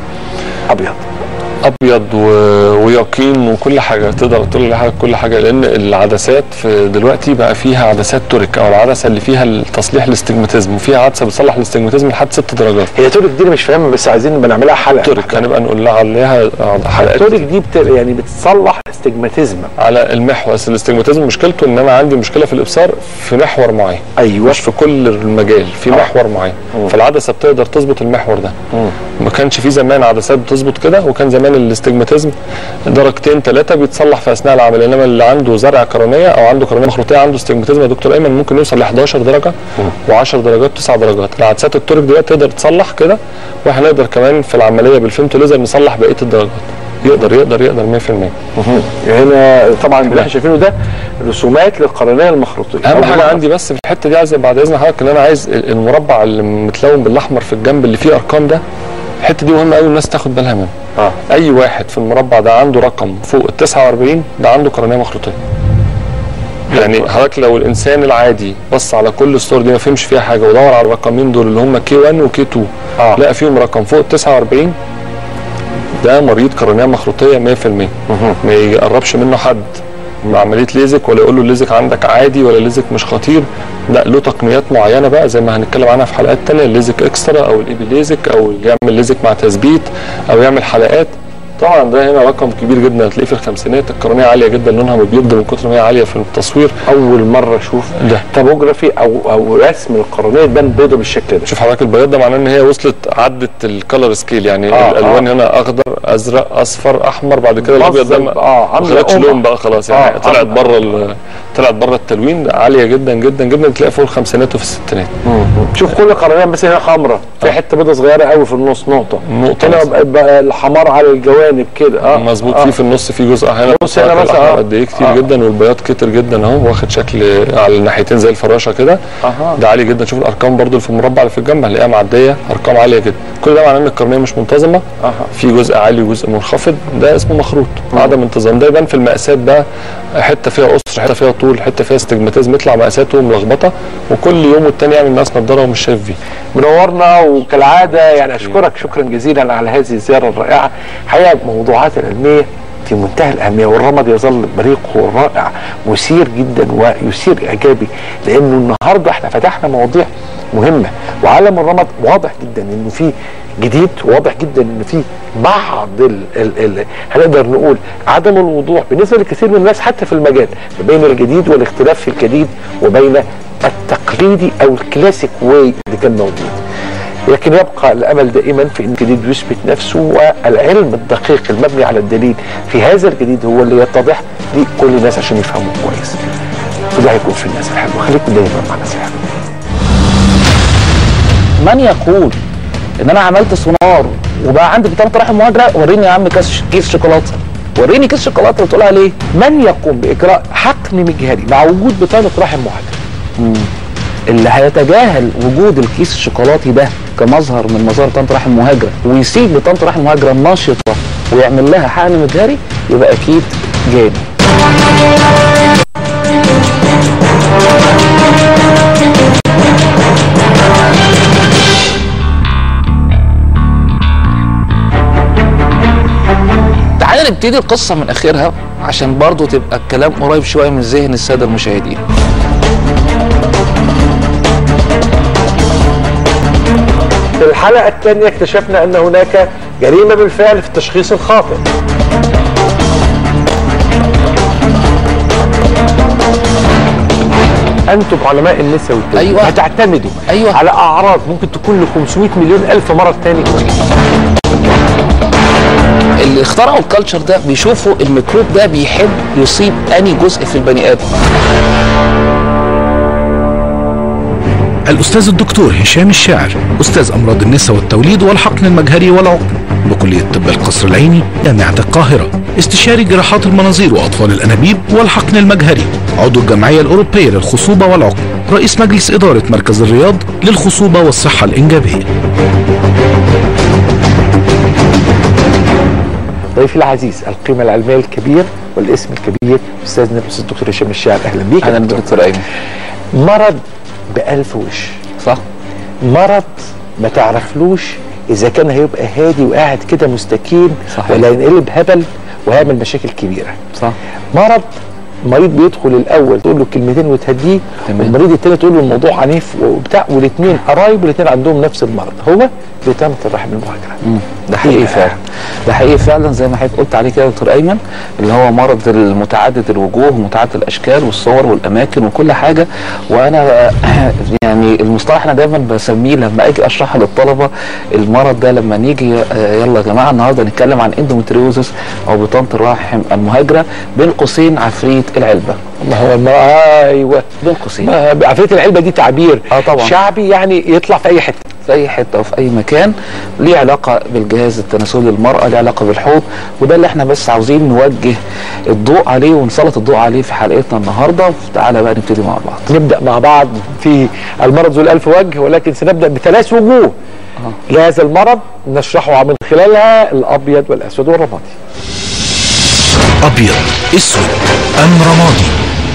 Speaker 1: ابيض ويقين وكل حاجه، تقدر تقول لي كل حاجه، لان العدسات في دلوقتي بقى فيها عدسات توريك، او العدسه اللي فيها تصليح الاستجماتيزم، وفيها عدسه بتصلح الاستجماتيزم لحد 6 درجات.
Speaker 2: هي توريك دي مش فاهمها، بس عايزين بنعملها حلقه
Speaker 1: توريك هنبقى نقول لها عليها حلقات.
Speaker 2: التوريك دي يعني بتصلح استجماتيزم
Speaker 1: على المحور. الاستجماتيزم مشكلته ان انا عندي مشكله في الابصار في محور معين.
Speaker 2: ايوه،
Speaker 1: مش في كل المجال، في محور معين. فالعدسه بتقدر تظبط المحور ده. ما كانش في زمان عدسات بتظبط كده، وكان زمان الاستجماتيزم درجتين 3 بيتصلح في اثناء العمليه، انما اللي عنده زرع قرنيه او عنده قرنيه مخروطيه عنده استجماتيزم يا دكتور ايمن ممكن يوصل ل 11 درجه و10 درجات 9 درجات. العدسات التوريك دلوقتي تقدر تصلح كده، واحنا نقدر كمان في العمليه بالفيمتو ليزر نصلح بقيه الدرجات. يقدر 100%.
Speaker 2: هنا طبعا اللي احنا شايفينه ده رسومات للقرنيه المخروطيه.
Speaker 1: اهم حاجه عندي بس في الحته دي، عايز بعد اذن حضرتك ان انا عايز المربع اللي متلون بالاحمر في الجنب اللي فيه ارقام ده، الحته دي مهمه قوي الناس تاخد بالها منها. اي واحد في المربع ده عنده رقم فوق ال 49 ده عنده قرنيه مخروطيه. يعني حضرتك لو الانسان العادي بص على كل الصور دي ما فهمش فيها حاجه ودور على الرقمين دول اللي هم كي 1 وكي 2 لقى فيهم رقم فوق ال 49، ده مريض قرنيه مخروطيه 100%. ما يقربش منه حد بعمليه ليزك، ولا يقول له الليزك عندك عادي ولا الليزك مش خطير. لا، له تقنيات معينه بقى زي ما هنتكلم عنها في حلقات ثانيه، الليزك اكسترا او الايبي ليزك، او اللي يعمل ليزك مع تثبيت او يعمل حلقات. طبعا ده هنا رقم كبير جدا، هتلاقيه في الخمسينات. القرنيه عاليه جدا، لونها بيبيض من كتر ما هي عاليه في التصوير.
Speaker 2: اول مره اشوف
Speaker 1: ده
Speaker 2: توبوجرافي او رسم القرنيه تبان بيضه بالشكل ده.
Speaker 1: شوف حضرتك البياض ده معناه ان هي وصلت عدت الكالر سكيل، يعني الالوان هنا اخضر ازرق اصفر احمر، بعد كده الابيض ده ما خدتش لون بقى خلاص، يعني طلعت بره التلوين. عاليه جدا جدا جدا، تلاقي فوق الخمسينات وفي الستينات.
Speaker 2: شوف كل قرنيه بس هنا حمراء، في حته بيضه صغيره قوي في النص، نقطه هنا بقى الحمار على الجوانب كده.
Speaker 1: مظبوط. في النص في جزء هنا مثلا قد ايه كتير جدا، والبياض كتير جدا اهو، واخد شكل على الناحيتين زي الفراشه كده. ده عالي جدا. شوف الارقام برده اللي في المربع اللي في الجنب هنلاقيها معديه ارقام عاليه جدا. كل ده معناه ان القرنيه مش منتظمه. في جزء عالي وجزء منخفض، ده اسمه مخروط. عدم انتظام ده يبان في المقاسات بقى، حته فيها قصر، حته فيها طول، حته فيها استجماتيزم، يطلع مقاساته ملخبطه، وكل يوم والتاني يعمل ناس نضاره ومش شايف فيه.
Speaker 2: منورنا وكالعاده يعني اشكرك شكرا جزيلا على هذه الزياره الرائعه. حقيقه الموضوعات العلميه في منتهى الاهميه، والرمد يظل بريقه الرائع مثير جدا ويثير اعجابي، لانه النهارده احنا فتحنا مواضيع مهمه، وعالم الرمد واضح جدا انه فيه جديد، واضح جدا انه فيه بعض هنقدر نقول عدم الوضوح بالنسبه لكثير من الناس حتى في المجال، ما بين الجديد والاختلاف في الجديد وبين التقليدي او الكلاسيك واي اللي كان موجود. لكن يبقى الامل دائما في ان الجديد يثبت نفسه، والعلم الدقيق المبني على الدليل في هذا الجديد هو اللي يتضح لكل الناس عشان يفهموا كويس. وده هيكون في الناس الحلوه. خليكم دايما مع الناس الحلوه.
Speaker 4: من يقول ان انا عملت سونار وبقى عندي بطانه رحم مهاجره، وريني يا عم كيس شوكولاته، وريني كيس شوكولاته وتقول عليه.
Speaker 2: من يقوم باجراء حقن مجهري مع وجود بطانه رحم مهاجره؟
Speaker 4: اللي هيتجاهل وجود الكيس الشوكولاتي ده كمظهر من مظاهر بطانه رحم مهاجره ويسيب بطانه رحم مهاجره نشطه ويعمل لها حقن مجهري، يبقى اكيد جاني. تعالى نبتدي القصه من اخرها عشان برضو تبقى الكلام قريب شويه من ذهن الساده المشاهدين.
Speaker 2: في الحلقة الثانية اكتشفنا أن هناك جريمة بالفعل في التشخيص الخاطئ. أنتم علماء النساء والتوليد
Speaker 4: أيوة.
Speaker 2: هتعتمدوا على أعراض ممكن تكون ل 500 مليون ألف مرض تاني.
Speaker 4: اللي اخترعوا الكالتشر ده بيشوفوا الميكروب ده بيحب يصيب أنهي جزء في البني آدم.
Speaker 3: الأستاذ الدكتور هشام الشاعر، أستاذ أمراض النساء والتوليد والحقن المجهري والعقم بكلية طب القصر العيني جامعة القاهرة، استشاري جراحات المناظير وأطفال الأنابيب والحقن المجهري، عضو الجمعية الأوروبية للخصوبة والعقم، رئيس مجلس إدارة مركز الرياض للخصوبة والصحة الإنجابية.
Speaker 2: ضيفي العزيز القيمة العلمية الكبير والاسم الكبير أستاذنا الأستاذ الدكتور هشام الشاعر، أهلا بيك.
Speaker 4: أهلا دكتور أيمن.
Speaker 2: مرض بألف وش،
Speaker 4: صح؟
Speaker 2: مرض ما تعرفلوش إذا كان هيبقى هادي وقاعد كده مستكين،
Speaker 4: صحيح.
Speaker 2: ولا ينقلب هبل وهيعمل مشاكل كبيرة.
Speaker 4: صح.
Speaker 2: مرض مريض بيدخل الأول تقول له كلمتين وتهديه، والمريض التاني تقول له الموضوع عنيف وبتاع، والاثنين قرايب والاثنين عندهم نفس المرض، هو بطانة الرحم المهاجرة.
Speaker 4: ده حقيقي فعلا، ده حقيقي فعلا زي ما حضرتك قلت عليه كده يا دكتور ايمن، اللي هو مرض المتعدد الوجوه ومتعدد الاشكال والصور والاماكن وكل حاجه. وانا يعني المصطلح انا دايما بسميه لما اجي اشرحه للطلبه، المرض ده لما نيجي يلا يا جماعه النهارده نتكلم عن اندومتريوزس او بطانه الرحم المهاجره، بين قوسين عفريت العلبه.
Speaker 2: ما هو ايوه
Speaker 4: بين قوسين
Speaker 2: عفريت العلبه دي تعبير
Speaker 4: طبعا
Speaker 2: شعبي، يعني يطلع في اي حته،
Speaker 4: في اي حته وفي اي مكان، ليه علاقه بالجهاز التناسلي للمراه، ليه علاقه بالحوض، وده اللي احنا بس عاوزين نوجه الضوء عليه ونسلط الضوء عليه في حلقتنا النهارده. تعالى بقى نبتدي مع بعض.
Speaker 2: نبدا مع بعض في المرض ذو الالف وجه، ولكن سنبدا بثلاث وجوه لهذا المرض نشرحها من خلالها الابيض والاسود والرمادي.
Speaker 3: أبيض، أسود، أم رمادي؟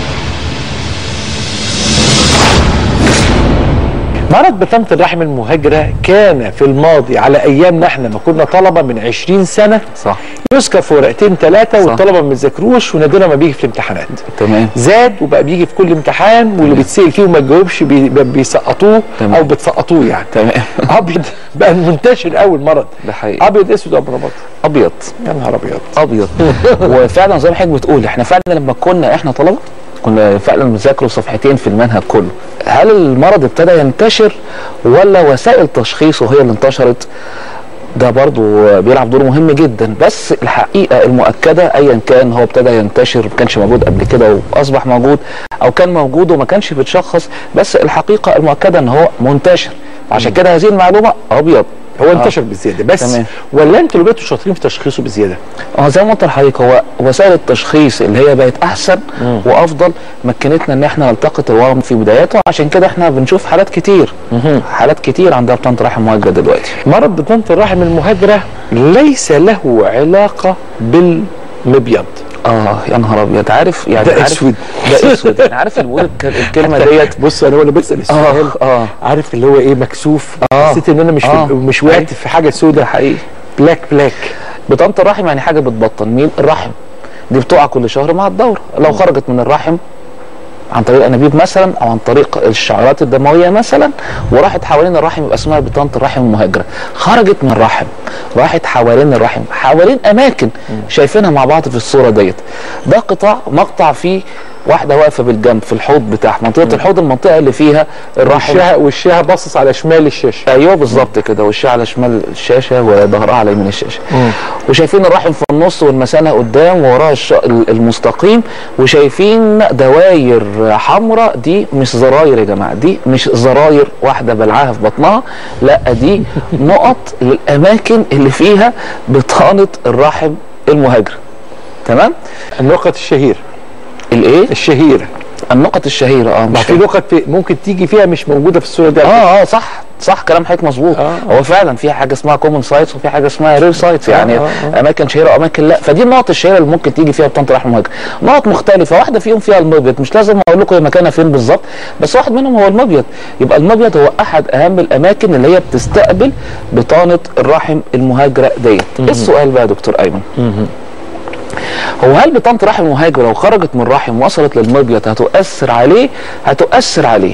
Speaker 2: مرض بطانة الرحم المهاجرة كان في الماضي على أيامنا احنا ما كنا طلبة من 20 سنة،
Speaker 4: صح،
Speaker 2: يذكر في ورقتين ثلاثة والطلبة ما بيذاكروش، ونادرا ما بيجي في الامتحانات.
Speaker 4: تمام.
Speaker 2: زاد وبقى بيجي في كل امتحان، واللي بيتسأل فيه وما تجاوبش بيسقطوه أو بتسقطوه يعني.
Speaker 4: تمام.
Speaker 2: أبيض بقى منتشر قوي المرض.
Speaker 4: ده حقيقي.
Speaker 2: أبيض أسود أم رمادي؟
Speaker 4: أبيض.
Speaker 2: يا نهار أبيض.
Speaker 4: أبيض. وفعلا زي ما حضرتك بتقول احنا فعلا لما كنا احنا طلبة كنا فعلا بنذاكروا صفحتين في المنهج كله. هل المرض ابتدى ينتشر ولا وسائل تشخيصه هي اللي انتشرت؟ ده برضو بيلعب دور مهم جدا، بس الحقيقة المؤكدة ايا كان هو ابتدى ينتشر، ما كانش موجود قبل كده واصبح موجود، او كان موجود وما كانش بيتشخص، بس الحقيقة المؤكدة ان هو منتشر. عشان كده هذه المعلومة ابيض.
Speaker 2: هو انتشر بزياده بس. تمام. ولا انتوا اللي بقيتوا شاطرين في تشخيصه بزياده؟
Speaker 4: زي ما قلت لحضرتك، هو وسائل التشخيص اللي هي بقت احسن وافضل مكنتنا ان احنا نلتقط الورم في بداياته، عشان كده احنا بنشوف حالات كتير حالات كتير عندها بطانه رحم مهاجره دلوقتي.
Speaker 2: مرض بطانه الرحم المهاجره ليس له علاقه بالمبيض.
Speaker 4: يا نهار ابيض. عارف يعني
Speaker 2: ده اسود.
Speaker 4: ده اسود يعني عارف اللي بيقول الكلمه ديت.
Speaker 2: بص انا وانا بسال السؤال عارف اللي هو ايه، مكسوف، حسيت ان انا مش وقعت في حاجه سوداء حقيقي. بلاك.
Speaker 4: بطانه الرحم يعني حاجه بتبطن مين؟ الرحم. دي بتقع كل شهر مع الدوره، لو خرجت من الرحم عن طريق الانابيب مثلا او عن طريق الشعيرات الدمويه مثلا وراحت حوالين الرحم يبقى اسمها بطانه الرحم المهاجره. خرجت من الرحم راحت حوالين الرحم، حوالين اماكن شايفينها مع بعض في الصوره ديت. ده مقطع فيه واحده واقفه بالجنب في الحوض بتاعها، منطقه الحوض المنطقه اللي فيها الرحم،
Speaker 2: وشها باصص على شمال الشاشه.
Speaker 4: ايوه بالظبط كده، وشها على شمال الشاشه وظهرها على يمين الشاشه. وشايفين الرحم في النص والمثانه قدام ووراها المستقيم، وشايفين دواير حمراء. دي مش زراير يا جماعه، دي مش زراير واحده بلعها في بطنها، لا دي نقط للاماكن اللي فيها بطانه الرحم المهاجره. تمام؟
Speaker 2: النقط الشهيره.
Speaker 4: الايه؟
Speaker 2: الشهيره.
Speaker 4: النقط الشهيره.
Speaker 2: ما في نقط ممكن تيجي فيها مش موجوده في الصوره دي.
Speaker 4: صح كلام حضرتك مظبوط. هو فعلا في حاجه اسمها كومن سايتس وفي حاجه اسمها رير سايتس، يعني اماكن شهيره واماكن لا. فدي النقط الشهيره اللي ممكن تيجي فيها بطانه الرحم المهاجره. نقط مختلفه، واحده فيهم فيها المبيض، مش لازم اقول لكم هي مكانها فين بالظبط، بس واحد منهم هو المبيض. يبقى المبيض هو احد اهم الاماكن اللي هي بتستقبل بطانه الرحم المهاجره ديت. ايه السؤال بقى يا دكتور ايمن؟ هو هل بطانه الرحم المهاجره لو خرجت من الرحم وصلت للمبيض هتؤثر عليه؟ هتؤثر عليه.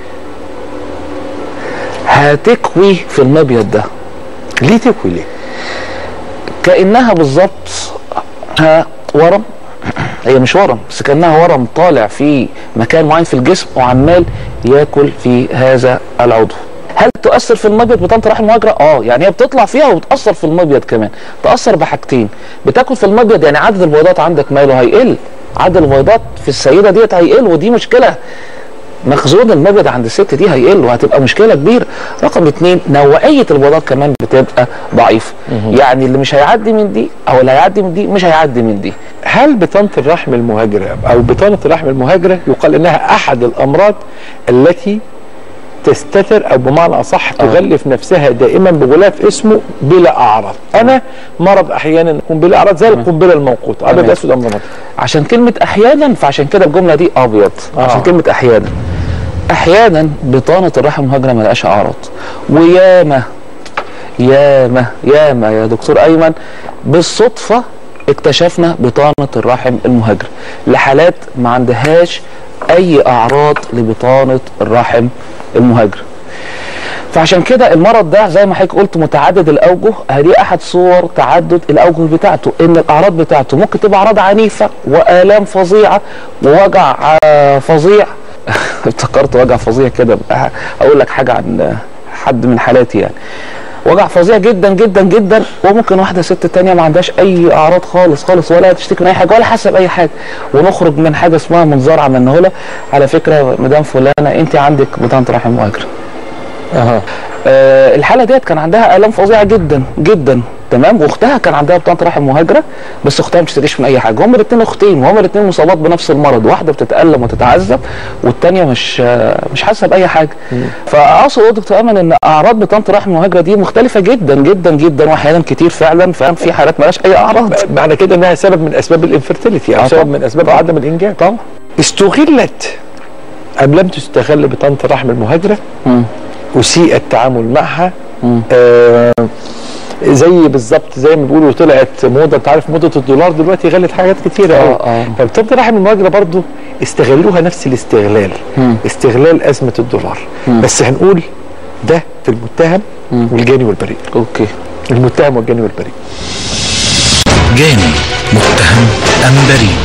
Speaker 4: هتكوي في المبيض ده.
Speaker 2: ليه تكوي ليه؟
Speaker 4: كأنها بالظبط ورم. هي مش ورم، بس كأنها ورم طالع في مكان معين في الجسم وعمال ياكل في هذا العضو. هل تؤثر في المبيض بطانه الرحم المهاجره؟ يعني هي بتطلع فيها وبتأثر في المبيض كمان. تأثر بحاجتين، بتاكل في المبيض يعني عدد البيضات عندك ماله هيقل، عدد البيضات في السيده ديت هيقل، ودي مشكله. مخزون المبيض عند الست دي هيقل وهتبقى مشكله كبيره. رقم 2 نوعيه البيضات كمان بتبقى ضعيفه. يعني اللي مش هيعدي من دي او اللي هيعدي من دي مش هيعدي من دي.
Speaker 2: هل بطانه الرحم المهاجره او بطانه الرحم المهاجره يقال انها احد الامراض التي تستتر او بمعنى اصح تغلف نفسها دائما بغلاف اسمه بلا اعراض؟ انا مرض احيانا يكون بلا اعراض زي القنبله الموقوته، ابيض اسود امر مطر.
Speaker 4: عشان كلمه احيانا، فعشان كده الجمله دي ابيض. عشان كلمه احيانا بطانه الرحم المهاجره ما لهاش اعراض. وياما ياما ياما يا دكتور ايمن بالصدفه اكتشفنا بطانه الرحم المهاجره لحالات ما عندهاش اي اعراض لبطانه الرحم المهاجره. فعشان كده المرض ده زي ما حضرتك قلت متعدد الاوجه. هذه احد صور تعدد الاوجه بتاعته، ان الاعراض بتاعته ممكن تبقى اعراض عنيفه والام فظيعه ووجع فظيع. افتكرت وجع فظيع كده، اقول لك حاجه عن حد من حالاتي. يعني وجع فظيع جدا جدا جدا، وممكن واحده ست تانية ما عندهاش اي اعراض خالص خالص، ولا تشتكي من اي حاجه ولا حاسه باي حاجه، ونخرج من حاجه اسمها منظار عملناه لها، على فكره مدام فلانه انت عندك بطانه رحم مهاجره. الحاله ديت كان عندها الام فظيعه جدا جدا، تمام، واختها كان عندها بطانه رحم مهاجره، بس اختها ما بتشتكيش من اي حاجه. هم الاثنين اختين وهم الاثنين مصابات بنفس المرض، واحده بتتالم وتتعذب والثانيه مش حاسه باي حاجه. فاقصد يا دكتور ايمن ان اعراض بطانه رحم المهاجره دي مختلفه جدا جدا جدا، واحيانا كتير فعلا في حالات مالهاش اي اعراض.
Speaker 2: معنى كده انها سبب من اسباب الانفرتيليتي او سبب من اسباب عدم الانجاب.
Speaker 4: طبعا.
Speaker 2: استغلت ام لم تستغل بطانه الرحم المهاجره؟ وسيء التعامل معها. زي بالظبط زي ما بيقولوا طلعت موضه، انت عارف موضه الدولار دلوقتي غلت حاجات كتيره قوي. فبطانه الرحم المهاجره برضو استغلوها نفس الاستغلال، استغلال ازمه الدولار. بس هنقول ده في المتهم والجاني والبريء.
Speaker 4: اوكي.
Speaker 2: المتهم والجاني والبريء.
Speaker 3: جاني، متهم ام بريء؟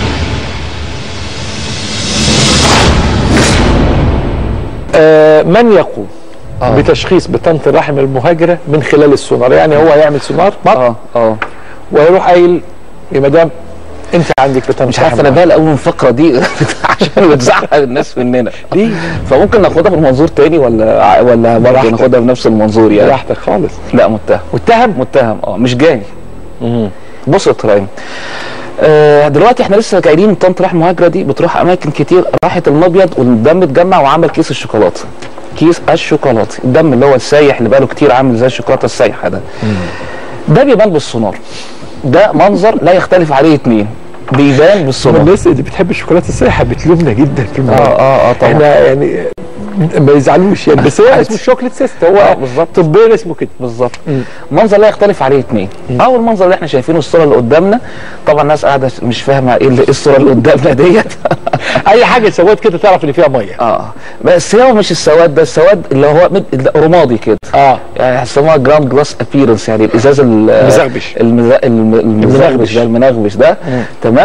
Speaker 2: من يقوم بتشخيص بطانه الرحم المهاجره من خلال السونار؟ يعني هو هيعمل سونار ويروح قايل يا مدام انت عندك بطانه.
Speaker 4: مش عارف انا بقى اول من الفقره دي عشان بتزعق الناس مننا
Speaker 2: ليه؟
Speaker 4: فممكن ناخدها بمنظور تاني ولا برضه ناخدها بنفس المنظور؟ يعني
Speaker 2: براحتك خالص.
Speaker 4: لا متهم مش جاني. بص يا دكتور ايمن، دلوقتي احنا لسه قايلين بطانه الرحم المهاجره دي بتروح اماكن كتير، راحت المبيض والدم اتجمع وعمل كيس الشوكولاته. كيس الشوكولاته، الدم اللي هو السايح اللي بقاله كتير عامل زي الشوكولاته السايحه ده. ده بيبان بالسونار. ده منظر لا يختلف عليه اتنين، بيبان بالسونار.
Speaker 2: الناس اللي بتحب الشوكولاته السايحه بتلومنا جدا في الموضوع.
Speaker 4: طبعا.
Speaker 2: احنا يعني ما يزعلوش يعني، بس هي اسمه الشوكليت سيست، هو
Speaker 4: بالظبط
Speaker 2: طبيا اسمه كده
Speaker 4: بالظبط. منظر لا يختلف عليه اتنين. اول منظر اللي احنا شايفينه الصوره اللي قدامنا، طبعا الناس قاعده مش فاهمه ايه الصوره اللي قدامنا ديت.
Speaker 2: اي حاجه سواد كده تعرف ان فيها ميه.
Speaker 4: بس هو مش السواد ده، السواد اللي هو رمادي كده. يعني يسموها جراوند جلاس ابييرنس، يعني الازاز
Speaker 2: المزغبش
Speaker 4: المنغبش ده تمام.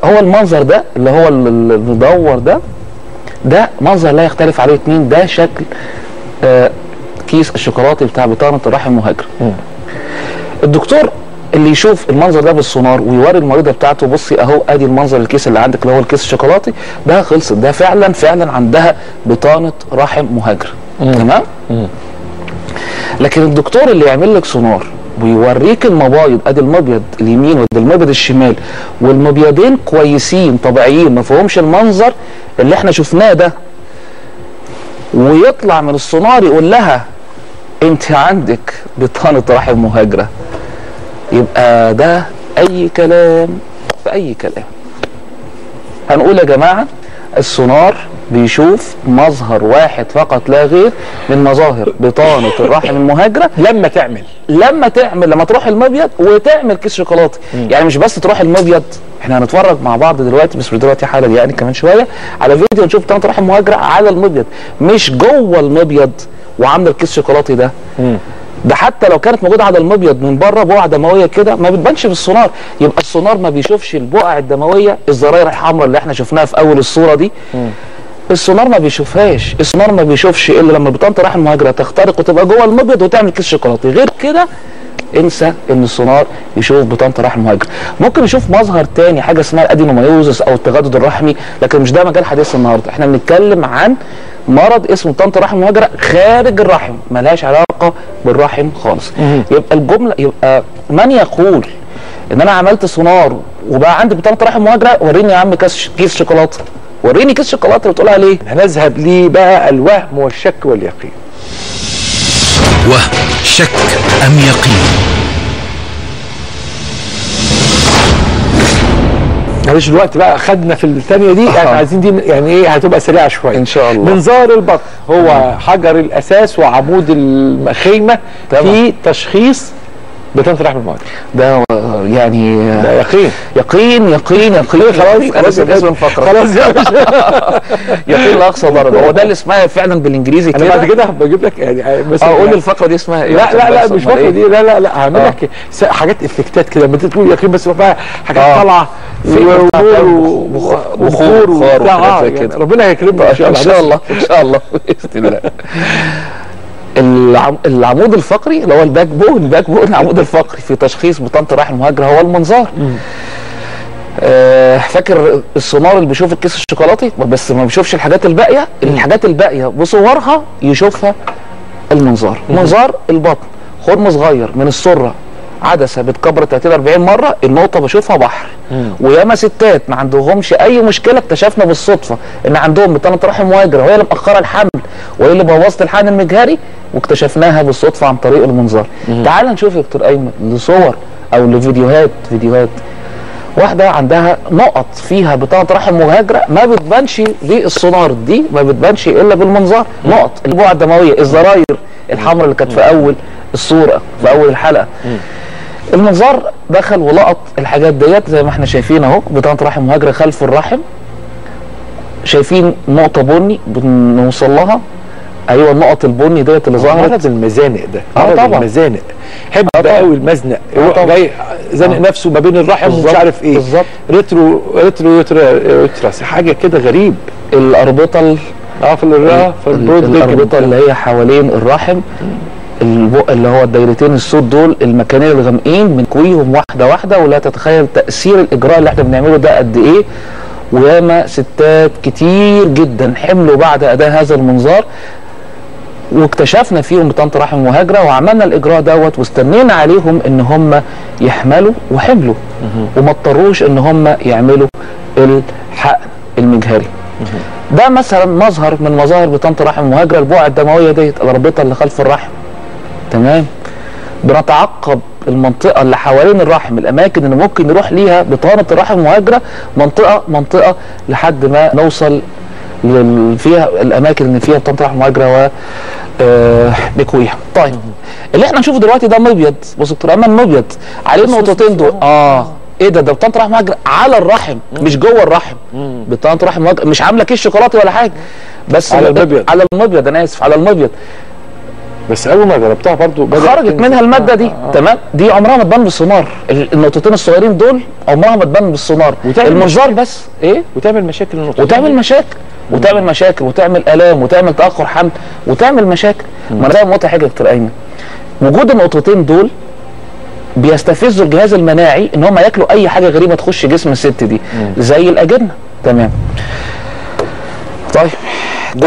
Speaker 4: هو المنظر ده اللي هو المدور ده منظر لا يختلف عليه اتنين. ده شكل كيس الشوكولاتي بتاع بطانه الرحم المهاجره. الدكتور اللي يشوف المنظر ده بالسونار ويوري المريضه بتاعته بصي اهو ادي المنظر الكيس اللي عندك اللي هو الكيس الشوكولاتي ده خلصت، ده فعلا عندها بطانه رحم مهاجره. تمام. لكن الدكتور اللي يعمل لك سونار ويوريك المبايض ادي المبيض اليمين وادي المبيض الشمال والمبيضين كويسين طبيعيين ما فيهمش المنظر اللي احنا شفناه ده، ويطلع من السونار يقول لها انت عندك بطانه رحم مهاجره، يبقى ده اي كلام في اي كلام. هنقول يا جماعه السونار بيشوف مظهر واحد فقط لا غير من مظاهر بطانه الرحم المهاجره لما تروح المبيض وتعمل كيس شوكولاته. يعني مش بس تروح المبيض، احنا هنتفرج مع بعض دلوقتي بس دلوقتي حالا يعني كمان شويه على فيديو نشوف بطانه الرحم المهاجره على المبيض، مش جوه المبيض وعامله الكيس شوكولاتي ده. ده حتى لو كانت موجوده على المبيض من بره بقع دمويه كده ما بتبانش في السونار، يبقى السونار ما بيشوفش البقع الدمويه الزراير الحمراء اللي احنا شفناها في اول الصوره دي. السونار ما بيشوفهاش، السونار ما بيشوفش الا لما بطانه الرحم المهاجره تخترق وتبقى جوه المبيض وتعمل كيس شوكولاتي. غير كده انسى ان السونار يشوف بطانه الرحم المهاجره. ممكن يشوف مظهر تاني حاجه اسمها الادينومايوزس او التجدد الرحمي، لكن مش ده مجال حديث النهارده. احنا بنتكلم عن مرض اسمه بطانه الرحم المهاجره خارج الرحم، ملهاش علاقه بالرحم خالص. يبقى الجمله، يبقى من يقول ان انا عملت سونار وبقى عندي بطانه رحم مهاجره وريني يا عم كيس شوكولاته، وريني كيس شوكولاته بتقولها ليه؟
Speaker 2: هنذهب ليه بقى الوهم والشك واليقين.
Speaker 3: وهم، شك أم يقين؟
Speaker 2: معلش الوقت بقى خدنا في الثانيه دي، يعني عايزين دي يعني ايه هتبقى سريعه شويه
Speaker 4: ان شاء الله.
Speaker 2: منظار البطن هو حجر الاساس وعمود الخيمه في تشخيص بطانه الرحم المهاجره.
Speaker 4: ده يعني
Speaker 2: ده يقين
Speaker 4: خلاص اسم الفقره
Speaker 2: خلاص يا باشا
Speaker 4: يقين لاقصى درجه. هو ده اللي اسمها فعلا بالانجليزي كده.
Speaker 2: انا بعد كده بجيب لك يعني
Speaker 4: مثلا قول لي الفقره دي اسمها ايه؟
Speaker 2: لا مش الفقره دي، لا هعمل لك حاجات افكتات كده لما تقول يقين بس بقى حاجات طالعه
Speaker 4: بخور وبتاع
Speaker 2: كده. ربنا يكرمنا ان شاء الله
Speaker 4: باذن الله. العمود الفقري اللي هو الباك بون العمود الفقري في تشخيص بطانه الرحم المهاجره هو المنظار. فاكر السونار اللي بيشوف الكيس الشوكولاتي بس ما بيشوفش الحاجات الباقيه، الحاجات الباقيه بصورها يشوفها المنظار. منظار البطن خرم صغير من السره، عدسه بتكبر 30-40 مره، النقطه بشوفها بحر. وياما ستات ما عندهمش اي مشكله اكتشفنا بالصدفه ان عندهم بطانه رحم مهاجره وهي اللي مأخره الحمل وهي اللي بوظت الحقن المجهري واكتشفناها بالصدفه عن طريق المنظار. تعال نشوف يا دكتور ايمن لصور او لفيديوهات واحده عندها نقط فيها بطانه رحم مهاجره ما بتبانش بالسونار، دي ما بتبانش الا بالمنظار. نقط البقع الدمويه الزراير الحمراء اللي كانت في اول الصوره في اول الحلقه. المنظار دخل ولقط الحاجات ديت زي ما احنا شايفين اهو، بطانه رحم مهاجره خلف الرحم. شايفين نقطه بني بنوصل لها، ايوه النقط البني ديت اللي ظهرت.
Speaker 2: مرض المزانق ده
Speaker 4: طبعا
Speaker 2: المزانق حب قوي المزنق جاي زانق نفسه ما بين الرحم ومش عارف ايه
Speaker 4: بالظبط.
Speaker 2: ريتروس حاجه كده غريب.
Speaker 4: الاربطه
Speaker 2: في
Speaker 4: الاربطه اللي هي حوالين الرحم اللي هو الدايرتين السود دول المكانين الغامقين بنكويهم واحده واحده، ولا تتخيل تاثير الاجراء اللي احنا بنعمله ده قد ايه. وياما ستات كتير جدا حملوا بعد اداء هذا المنظار واكتشفنا فيهم بطانه رحم مهاجره وعملنا الاجراء دوت واستنينا عليهم ان هم يحملوا وحملوا وما اضطروش ان هم يعملوا الحقن المجهري. ده مثلا مظهر من مظاهر بطانه رحم مهاجره، البقع الدمويه ديت الاربطه اللي خلف الرحم. تمام. بنتعقب المنطقه اللي حوالين الرحم، الاماكن اللي ممكن نروح ليها بطانه الرحم المهاجره منطقه لحد ما نوصل فيها الاماكن اللي فيها بطانه رحم مهاجره ونكويها. طيب اللي احنا نشوفه دلوقتي ده مبيض. بص يا دكتور ايمن، مبيض عليه النقطتين دول. ايه ده بطانه رحم مهاجره على الرحم مش جوه الرحم. بطانه رحم مهاجره مش عامله كيس شوكولاته ولا حاجه، بس
Speaker 2: على المبيض.
Speaker 4: على المبيض، انا اسف، على المبيض.
Speaker 2: بس اول ما جربتها برضو
Speaker 4: خرجت منها الماده دي. تمام. دي عمرها ما تبان بالسونار، النقطتين الصغيرين دول عمرها ما تبان بالسونار، المنظار بس ايه،
Speaker 2: وتعمل مشاكل النقطتين،
Speaker 4: وتعمل مشاكل وتعمل الام وتعمل تاخر حمل وتعمل مشاكل. ما انا زي ما قلت حاجه يا دكتور ايمن، وجود النقطتين دول بيستفزوا الجهاز المناعي ان هم ياكلوا اي حاجه غريبه تخش جسم الست دي زي الاجنه. تمام. طيب
Speaker 2: ده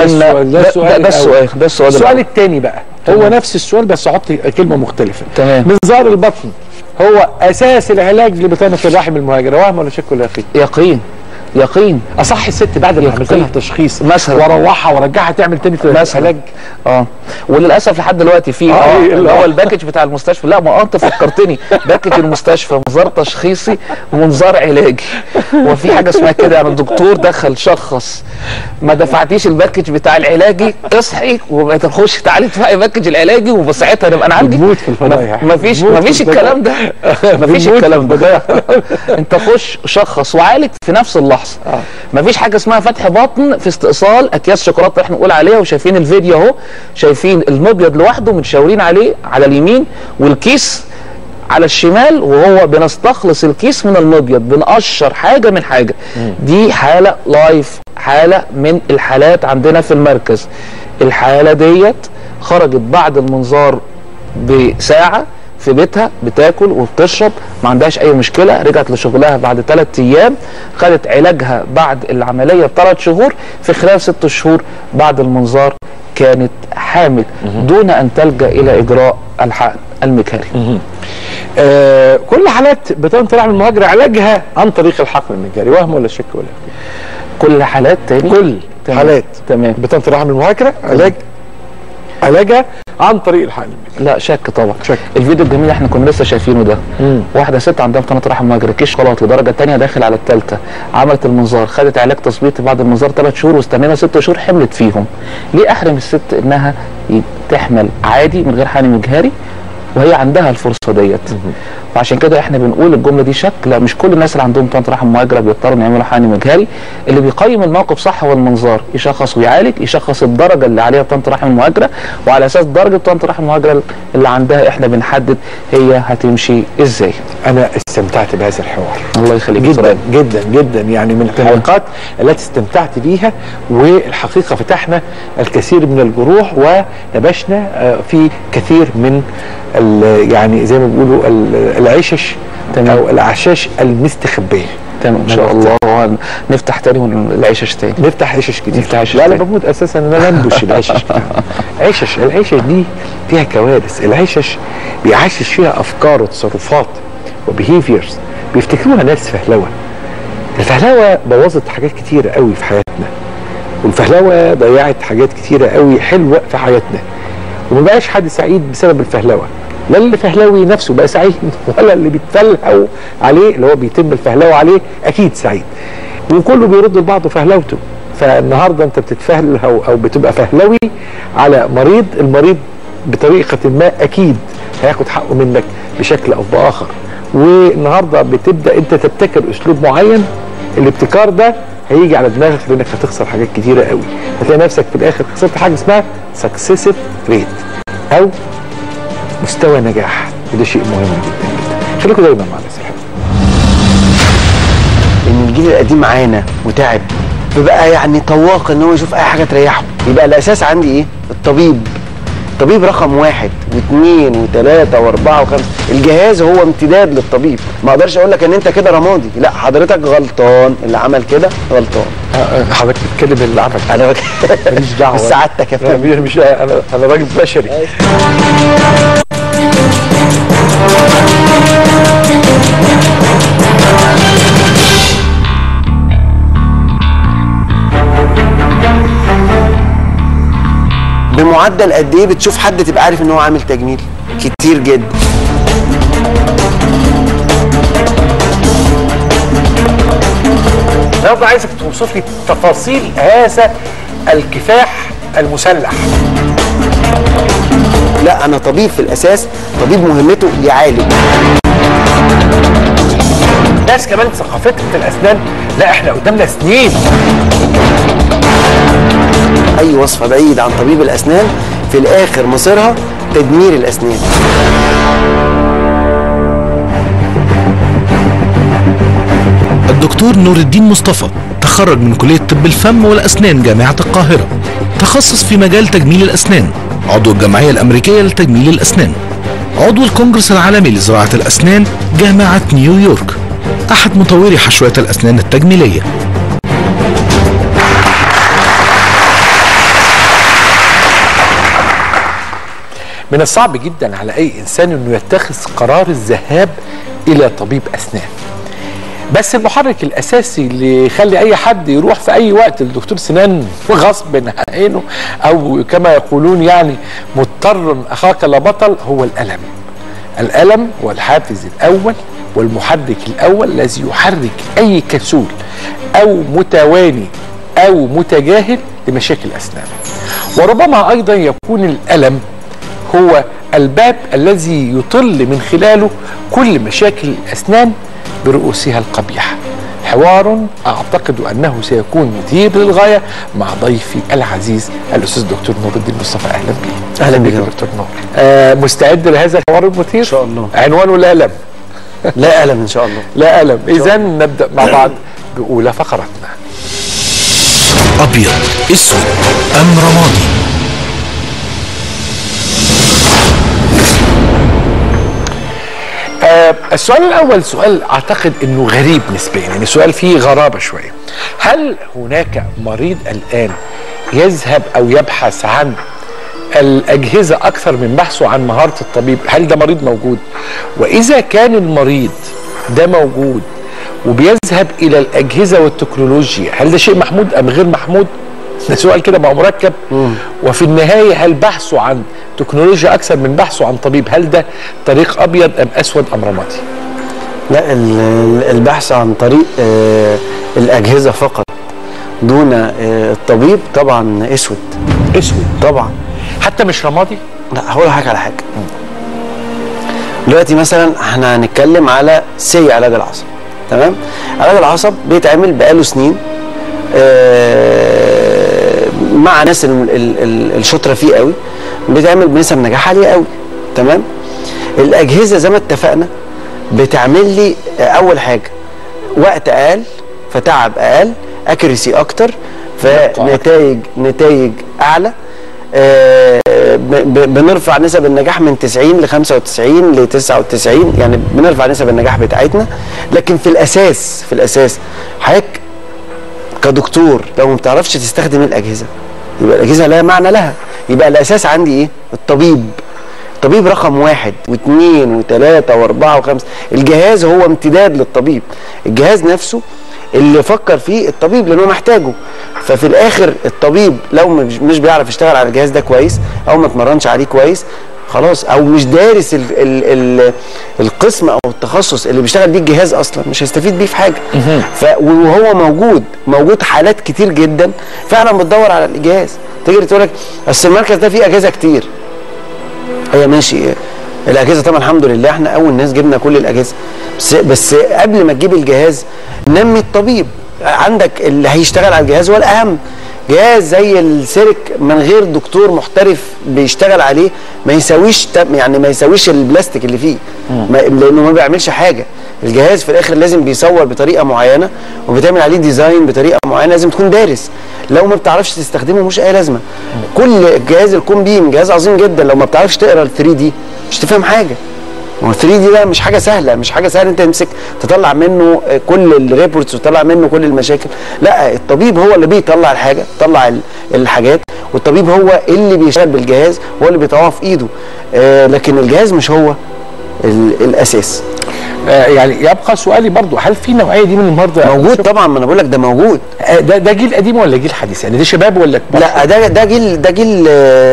Speaker 2: السؤال الثاني بقى.
Speaker 4: تمام.
Speaker 2: هو نفس السؤال بس احط كلمه مختلفه.
Speaker 4: تمام.
Speaker 2: منظار البطن هو اساس العلاج لبطانه الرحم المهاجره، وهم ولا شك ولا يقين؟
Speaker 4: يقين.
Speaker 2: اصح الست بعد ما عملت لها تشخيص
Speaker 4: مثلا
Speaker 2: واروحها وارجعها تعمل تاني علاج.
Speaker 4: وللاسف لحد دلوقتي في اللي هو الباكج بتاع المستشفى. لا ما انت فكرتني، باكج المستشفى منظار تشخيصي ومنظار علاجي. هو في حاجه اسمها كده يعني الدكتور دخل شخص ما دفعتيش الباكج بتاع العلاجي اصحي وبقى تخش تعالي ادفعي باكج العلاجي وساعتها نبقى انا عندي مفيش الكلام ده. مفيش الكلام ده. انت خش شخص وعالج في نفس اللحظه. مفيش حاجه اسمها فتح بطن في استئصال اكياس شوكولاته اللي احنا بنقول عليها، وشايفين الفيديو اهو، شايفين المبيض لوحده متشاورين عليه على اليمين والكيس على الشمال، وهو بنستخلص الكيس من المبيض، بنقشر حاجه من حاجه. دي حاله لايف، حاله من الحالات عندنا في المركز. الحاله ديت خرجت بعد المنظار بساعه في بيتها، بتاكل وبتشرب، ما عندهاش اي مشكله، رجعت لشغلها بعد 3 ايام، خدت علاجها بعد العمليه ب3 شهور، في خلال 6 شهور بعد المنظار كانت حامل دون ان تلجا الى اجراء الحقن المجهري.
Speaker 2: كل حالات بطانه الرحم المهاجره علاجها عن طريق الحقن المجهري، وهم ولا شك ولا
Speaker 4: كل حالات تاني؟
Speaker 2: كل حالات
Speaker 4: تمام
Speaker 2: بطانه الرحم المهاجره علاجها عن طريق الحقن المجهري.
Speaker 4: لا شك طبعا.
Speaker 2: شك.
Speaker 4: الفيديو الجميل اللي احنا كنا لسه شايفينه ده، واحده ست عندها بطانه رحم مهاجره، كيس شوكولاته درجه ثانيه داخل على الثالثه، عملت المنظار، خدت علاج تثبيطي بعد المنظار 3 شهور، واستنينا 6 شهور حملت فيهم. ليه احرم الست انها تحمل عادي من غير حقن مجهري وهي عندها الفرصه ديت؟ فعشان كده احنا بنقول الجمله دي شك. لا، مش كل الناس اللي عندهم بطانه رحم مهاجره بيضطروا ان يعملوا حقن مجهري. اللي بيقيم الموقف صح هو المنظار، يشخص ويعالج، يشخص الدرجه اللي عليها بطانه رحم المهاجره، وعلى اساس درجه بطانه رحم المهاجره اللي عندها احنا بنحدد هي هتمشي ازاي.
Speaker 2: انا استمتعت بهذا الحوار.
Speaker 4: الله يخليك
Speaker 2: جدا جدا جدا، يعني من الحلقات التي استمتعت بيها، والحقيقه فتحنا الكثير من الجروح ونبشنا في كثير من يعني زي ما بيقولوا العشش او الاعشاش المستخبيه.
Speaker 4: تمام ان شاء الله. نفتح تاني العشش تاني،
Speaker 2: نفتح عشش كتير.
Speaker 4: لا
Speaker 2: انا بموت اساسا ان انا اندش العشش. العشش دي فيها كوارث. العشش بيعشش فيها افكار وتصرفات وبيهيفيرز بيفتكروها ناس فهلوه. الفهلوه بوظت حاجات كتيره قوي في حياتنا، والفهلوه ضيعت حاجات كتيره قوي حلوه في حياتنا، وما بقاش حد سعيد بسبب الفهلوه. لا اللي فهلاوي نفسه بقى سعيد، ولا اللي بيتفلهوا عليه اللي هو بيتم الفهلاوه عليه اكيد سعيد، وكله بيرد لبعضه فهلاوته. فالنهارده انت بتتفهلو او بتبقى فهلوي على مريض، المريض بطريقه ما اكيد هياخد حقه منك بشكل او باخر. والنهارده بتبدا انت تبتكر اسلوب معين، الابتكار ده هيجي على دماغك لانك هتخسر حاجات كتيره قوي، هتلاقي نفسك في الاخر خسرت حاجه اسمها سكسيسيف ريت او مستوى نجاح، وده شيء مهم جدا جدا. خليكم دايما مع الناس الحلوه.
Speaker 5: ان الجيل القديم معانا وتعب، بيبقى يعني طواق ان هو يشوف اي حاجه تريحه. يبقى الاساس عندي ايه؟ الطبيب رقم 1 و2 و3 و4 و5. الجهاز هو امتداد للطبيب. ما اقدرش اقول لك ان انت كده رمادي، لا حضرتك غلطان، اللي عمل كده غلطان.
Speaker 2: حضرتك بتتكلم اللي عمل.
Speaker 5: انا
Speaker 2: ماليش دعوه.
Speaker 5: مش سعادتك يا فندم.
Speaker 2: مش انا راجل بشري.
Speaker 5: بمعدل قد ايه بتشوف حد تبقى عارف ان هو عامل تجميل؟ كتير جدا.
Speaker 2: النهارده عايزك توصف لي تفاصيل هذا الكفاح المسلح.
Speaker 5: لا انا طبيب في الاساس، طبيب مهمته يعالج.
Speaker 2: ناس كمان ثقافتها الاسنان، لا احنا قدامنا سنين.
Speaker 5: اي وصفه بعيد عن طبيب الاسنان في في الاخر مصيرها تدمير الاسنان.
Speaker 3: الدكتور نور الدين مصطفى تخرج من كلية طب الفم والأسنان جامعة القاهرة، تخصص في مجال تجميل الأسنان، عضو الجمعية الأمريكية لتجميل الأسنان، عضو الكونجرس العالمي لزراعة الأسنان جامعة نيويورك، أحد مطوري حشوات الأسنان التجميلية.
Speaker 2: من الصعب جدا على أي إنسان أنه يتخذ قرار الذهاب إلى طبيب أسنان، بس المحرك الاساسي اللي يخلي اي حد يروح في اي وقت لدكتور سنان غصب عينه، او كما يقولون يعني مضطر اخاك لا بطل، هو الالم. الالم هو الحافز الاول والمحرك الاول الذي يحرك اي كسول او متواني او متجاهل لمشاكل اسنان. وربما ايضا يكون الالم هو الباب الذي يطل من خلاله كل مشاكل الاسنان برؤوسها القبيحة. حوار أعتقد أنه سيكون مثير للغاية مع ضيفي العزيز الأستاذ دكتور نور الدين مصطفى. أهلا بك.
Speaker 5: أهلا بك
Speaker 2: دكتور نور. مستعد لهذا الحوار المثير؟
Speaker 5: إن شاء الله.
Speaker 2: عنوانه لا ألم.
Speaker 5: لا ألم إن شاء الله.
Speaker 2: لا ألم. إذا نبدأ مع بعض بأولى فقراتنا.
Speaker 3: أبيض أسود أم رمادي؟
Speaker 2: السؤال الأول سؤال أعتقد أنه غريب نسبيا، يعني سؤال فيه غرابة شوية. هل هناك مريض الآن يذهب أو يبحث عن الأجهزة أكثر من بحثه عن مهارة الطبيب؟ هل ده مريض موجود؟ وإذا كان المريض ده موجود وبيذهب إلى الأجهزة والتكنولوجيا، هل ده شيء محمود أم غير محمود؟ ده سؤال كده بقى مركب. وفي النهاية هل بحثه عن تكنولوجيا أكثر من بحثه عن طبيب؟ هل ده طريق أبيض أم أسود أم رمادي؟
Speaker 5: لا، البحث عن طريق الأجهزة فقط دون الطبيب طبعا أسود.
Speaker 2: أسود
Speaker 5: طبعا.
Speaker 2: حتى مش رمادي؟
Speaker 5: لا، هقول لحضرتك على حاجة. دلوقتي مثلا احنا هنتكلم على علاج العصب. تمام؟ علاج العصب بيتعمل بقاله سنين مع ناس الشاطره فيه قوي، بيتعمل بنسب نجاح عاليه قوي. تمام؟ الاجهزه زي ما اتفقنا بتعمل لي اول حاجه وقت اقل، فتعب اقل، اكيرسي اكتر، فنتائج اعلى. بنرفع نسب النجاح من 90 ل 95 ل 99، يعني بنرفع نسب النجاح بتاعتنا. لكن في الاساس حضرتك كدكتور لو ما بتعرفش تستخدم الاجهزه يبقى الاجهزه لا معنى لها. يبقى الاساس عندي ايه؟ الطبيب رقم 1 و2 و3 و4 و5. الجهاز هو امتداد للطبيب، الجهاز نفسه اللي فكر فيه الطبيب لانه محتاجه. ففي الاخر الطبيب لو مش بيعرف يشتغل على الجهاز ده كويس او ما اتمرنش عليه كويس خلاص، او مش دارس القسم او التخصص اللي بيشتغل بيه الجهاز اصلا، مش هيستفيد بيه في حاجه. وهو موجود حالات كتير جدا فعلا بتدور على الجهاز، تيجي تقول لك اصل المركز ده فيه اجهزه كتير. هي ماشي، الاجهزه طبعا الحمد لله احنا اول ناس جبنا كل الاجهزه، بس قبل ما تجيب الجهاز نمي الطبيب عندك اللي هيشتغل على الجهاز. هو الاهم جهاز زي السيرك من غير دكتور محترف بيشتغل عليه ما يساويش البلاستيك اللي فيه، لانه ما بيعملش حاجه. الجهاز في الاخر لازم بيصور بطريقه معينه وبتعمل عليه ديزاين بطريقه معينه، لازم تكون دارس. لو ما بتعرفش تستخدمه مش اي لازمه. كل جهاز الكون بيم جهاز عظيم جدا، لو ما بتعرفش تقرا ال 3 دي مش تفهم حاجه. هو 3 دي ده مش حاجه سهله، انت تمسك تطلع منه كل الريبورتس وتطلع منه كل المشاكل. لا، الطبيب هو اللي بيطلع يطلع الحاجات، والطبيب هو اللي بيشتغل بالجهاز، هو اللي بيطوعه في ايده. لكن الجهاز مش هو الاساس.
Speaker 2: يعني يبقى سؤالي برضو، هل في نوعيه دي من المرضى؟
Speaker 5: موجود طبعا، ما انا بقول لك ده موجود.
Speaker 2: ده جيل قديم ولا جيل حديث؟ يعني ده شباب ولا كبار؟
Speaker 5: لا، ده جيل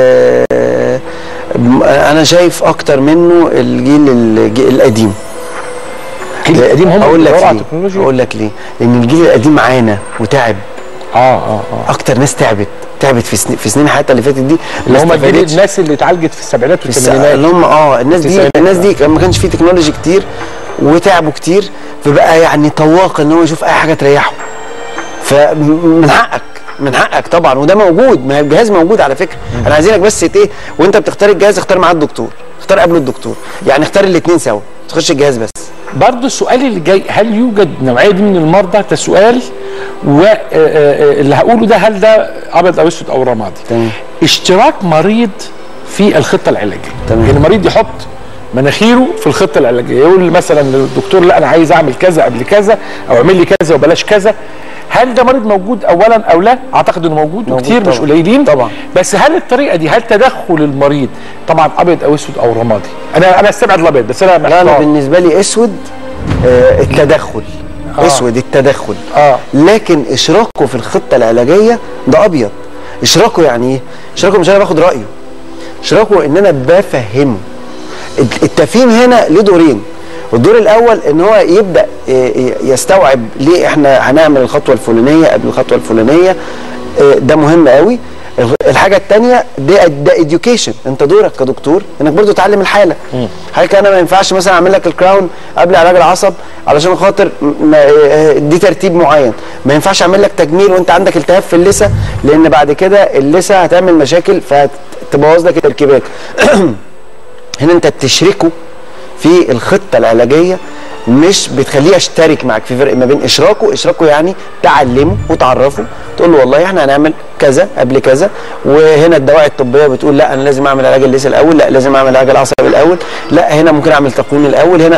Speaker 5: انا شايف اكتر منه الجيل القديم.
Speaker 2: الجيل القديم هم
Speaker 5: اقول لك ليه؟ لان الجيل القديم عانى وتعب. اكتر ناس تعبت في سنين حياتها اللي فاتت دي،
Speaker 2: اللي هم جيل الناس اللي اتعالجت في السبعينات والثمانينات،
Speaker 5: اللي هم الناس دي ما كانش فيه تكنولوجي كتير وتعبوا كتير، فبقى يعني طواق ان هو يشوف اي حاجه تريحه. فمن من حقك طبعا، وده موجود، ما هي الجهاز موجود على فكره. انا عايزينك بس ايه، وانت بتختار الجهاز اختار معاه الدكتور، اختار قبله الدكتور، يعني اختار الاثنين سوا، ما تخش الجهاز بس.
Speaker 2: برضه السؤال اللي جاي، هل يوجد نوعيه دي من المرضى؟ ده سؤال، واللي هقوله ده هل ده ابيض او اسود او رمادي؟
Speaker 5: تمام.
Speaker 2: اشتراك مريض في الخطه العلاجيه.
Speaker 5: تمام.
Speaker 2: يعني مريض يحط مناخيره في الخطه العلاجيه، يقول مثلا للدكتور لا انا عايز اعمل كذا قبل كذا، او اعمل لي كذا وبلاش كذا. هل ده مريض موجود اولا او لا؟ اعتقد انه موجود وكتير مش قليلين
Speaker 5: طبعا.
Speaker 2: بس هل الطريقه دي، هل تدخل المريض طبعا ابيض او اسود او رمادي؟ انا استبعد الابيض بس انا
Speaker 5: لا انا بالنسبه لي اسود التدخل، اسود التدخل، لكن اشراكه في الخطه العلاجيه ده ابيض. اشراكه يعني ايه؟ اشراكه مش انا باخد رايه، اشراكه ان انا بفهمه. التفهيم هنا له دورين. الدور الاول ان هو يبدا يستوعب ليه احنا هنعمل الخطوه الفلانيه قبل الخطوه الفلانيه، ده مهم قوي. الحاجه الثانيه ده اديوكيشن، انت دورك كدكتور انك برضو تعلم الحاله. حضرتك انا ما ينفعش مثلا اعمل لك الكراون قبل علاج العصب علشان خاطر دي ترتيب معين، ما ينفعش اعمل لك تجميل وانت عندك التهاب في اللثه، لان بعد كده اللثه هتعمل مشاكل فتبوظ لك التركيبات. هنا انت بتشركه في الخطه العلاجيه، مش بتخليه يشترك معك. في فرق ما بين اشراكه يعني تعلمه وتعرفه، تقول له والله احنا هنعمل كذا قبل كذا، وهنا الدواعي الطبيه بتقول لا انا لازم اعمل علاج اللثه الاول، لا لازم اعمل علاج العصب الاول، لا هنا ممكن اعمل تقويم الاول. هنا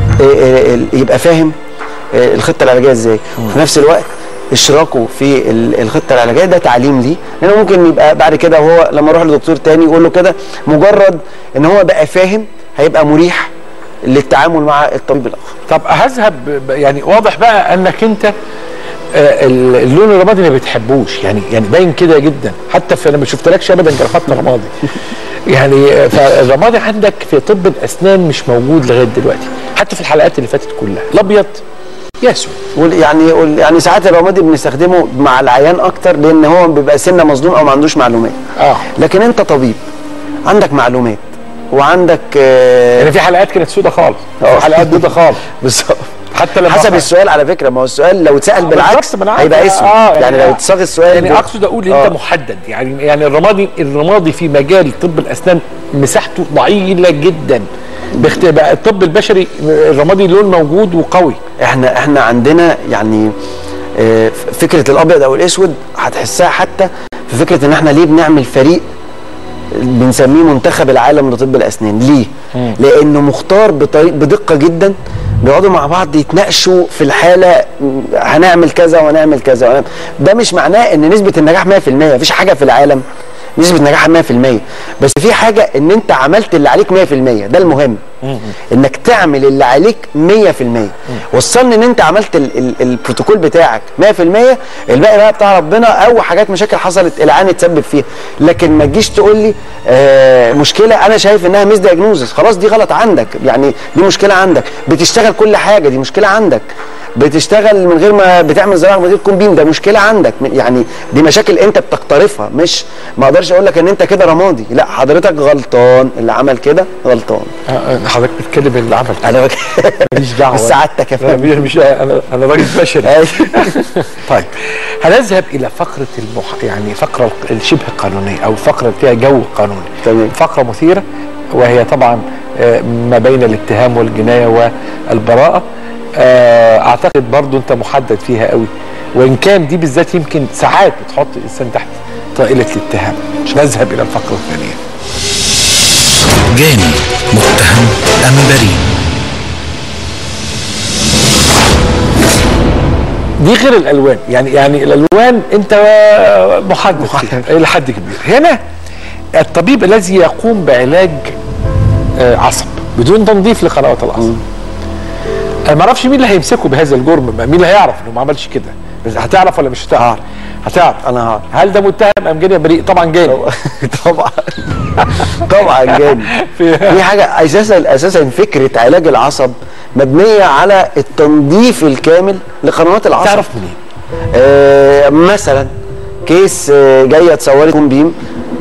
Speaker 5: يبقى فاهم الخطه العلاجيه ازاي، وفي نفس الوقت اشراكه في الخطه العلاجيه ده تعليم ليه، لانه ممكن يبقى بعد كده هو لما اروح لدكتور تاني يقول له كده، مجرد ان هو بقى فاهم هيبقى مريح للتعامل مع الطبيب الاخر.
Speaker 2: طب هذهب، يعني واضح بقى انك انت اللون الرمادي ما بتحبوش، يعني باين كده جدا، حتى في انا ما شفتلكش ابدا جرافات رمادي. يعني فالرمادي عندك في طب الاسنان مش موجود لغايه دلوقتي، حتى في الحلقات اللي فاتت كلها الابيض يا اسود.
Speaker 5: يعني ساعات الرمادي بنستخدمه مع العيان اكتر، لان هو بيبقى سنه مصدوم او ما عندوش معلومات. لكن انت طبيب عندك معلومات وعندك
Speaker 2: يعني في حلقات كانت سودة خالص، في حلقات بيضة خالص.
Speaker 5: بالظبط.
Speaker 2: حتى لما
Speaker 5: حسب السؤال على فكره، ما هو السؤال لو اتسال بالعكس هيبقى اسود. يعني لو اتصاغ السؤال
Speaker 2: يعني اقصد اقول انت محدد، يعني الرمادي في مجال طب الاسنان مساحته ضئيله جدا. بقى الطب البشري الرمادي لون موجود وقوي.
Speaker 5: احنا عندنا يعني فكره الابيض او الاسود هتحسها حتى في فكره ان احنا ليه بنعمل فريق بنسميه منتخب العالم لطب الاسنان. ليه؟ لانه مختار بدقه جدا، بيقعدوا مع بعض يتناقشوا في الحاله، هنعمل كذا وهنعمل كذا. ده مش معناه ان نسبه النجاح 100%، مفيش حاجه في العالم نسبه نجاح 100%، بس في حاجه ان انت عملت اللي عليك 100%، ده المهم. انك تعمل اللي عليك 100%. وصلني ان انت عملت البروتوكول بتاعك 100%، الباقي بقى بتاع ربنا، او حاجات مشاكل حصلت العيان يتسبب فيها. لكن ما تجيش تقول لي مشكله انا شايف انها ميس دايجنوزس، خلاص دي غلط عندك، يعني دي مشكله عندك. بتشتغل كل حاجه، دي مشكله عندك. بتشتغل من غير ما بتعمل زراعه من غير كومبين، ده مشكله عندك. يعني دي مشاكل انت بتقترفها، مش ما اقدرش اقول لك ان انت كده رمادي، لا حضرتك غلطان، اللي عمل كده غلطان.
Speaker 2: حضرتك بتتكلم اللي عمل كده،
Speaker 5: انا
Speaker 2: ماليش دعوه
Speaker 5: سعادتك يا فندم،
Speaker 2: مش انا راجل بشري. طيب هنذهب الى فقره يعني فقره الشبه قانونيه، او الفقره اللي فيها جو قانوني.
Speaker 5: تمام.
Speaker 2: فقره مثيره، وهي طبعا ما بين الاتهام والجنايه والبراءه. اعتقد برضو انت محدد فيها قوي، وان كان دي بالذات يمكن ساعات بتحط الانسان تحت طائله الاتهام. نذهب الى الفقره الثانيه.
Speaker 3: جاني متهم ام بريء؟
Speaker 2: دي غير الالوان، يعني الالوان انت محدد الى حد كبير. هنا الطبيب الذي يقوم بعلاج عصب بدون تنظيف لقنوات العصب، انا ما اعرفش مين اللي هيمسكه بهذا الجرم، مين اللي هيعرف انه ما عملش كده، بس هتعرف ولا مش هتعرف؟ هتعرف.
Speaker 5: انا هعرف.
Speaker 2: هل ده متهم ام جاني بريء؟ طبعا جاني.
Speaker 5: طبعا جاني. في حاجه اساسا فكره علاج العصب مبنيه على التنظيف الكامل لقنوات العصب.
Speaker 2: تعرف منين؟
Speaker 5: مثلا كيس جايه تصوري كومبيم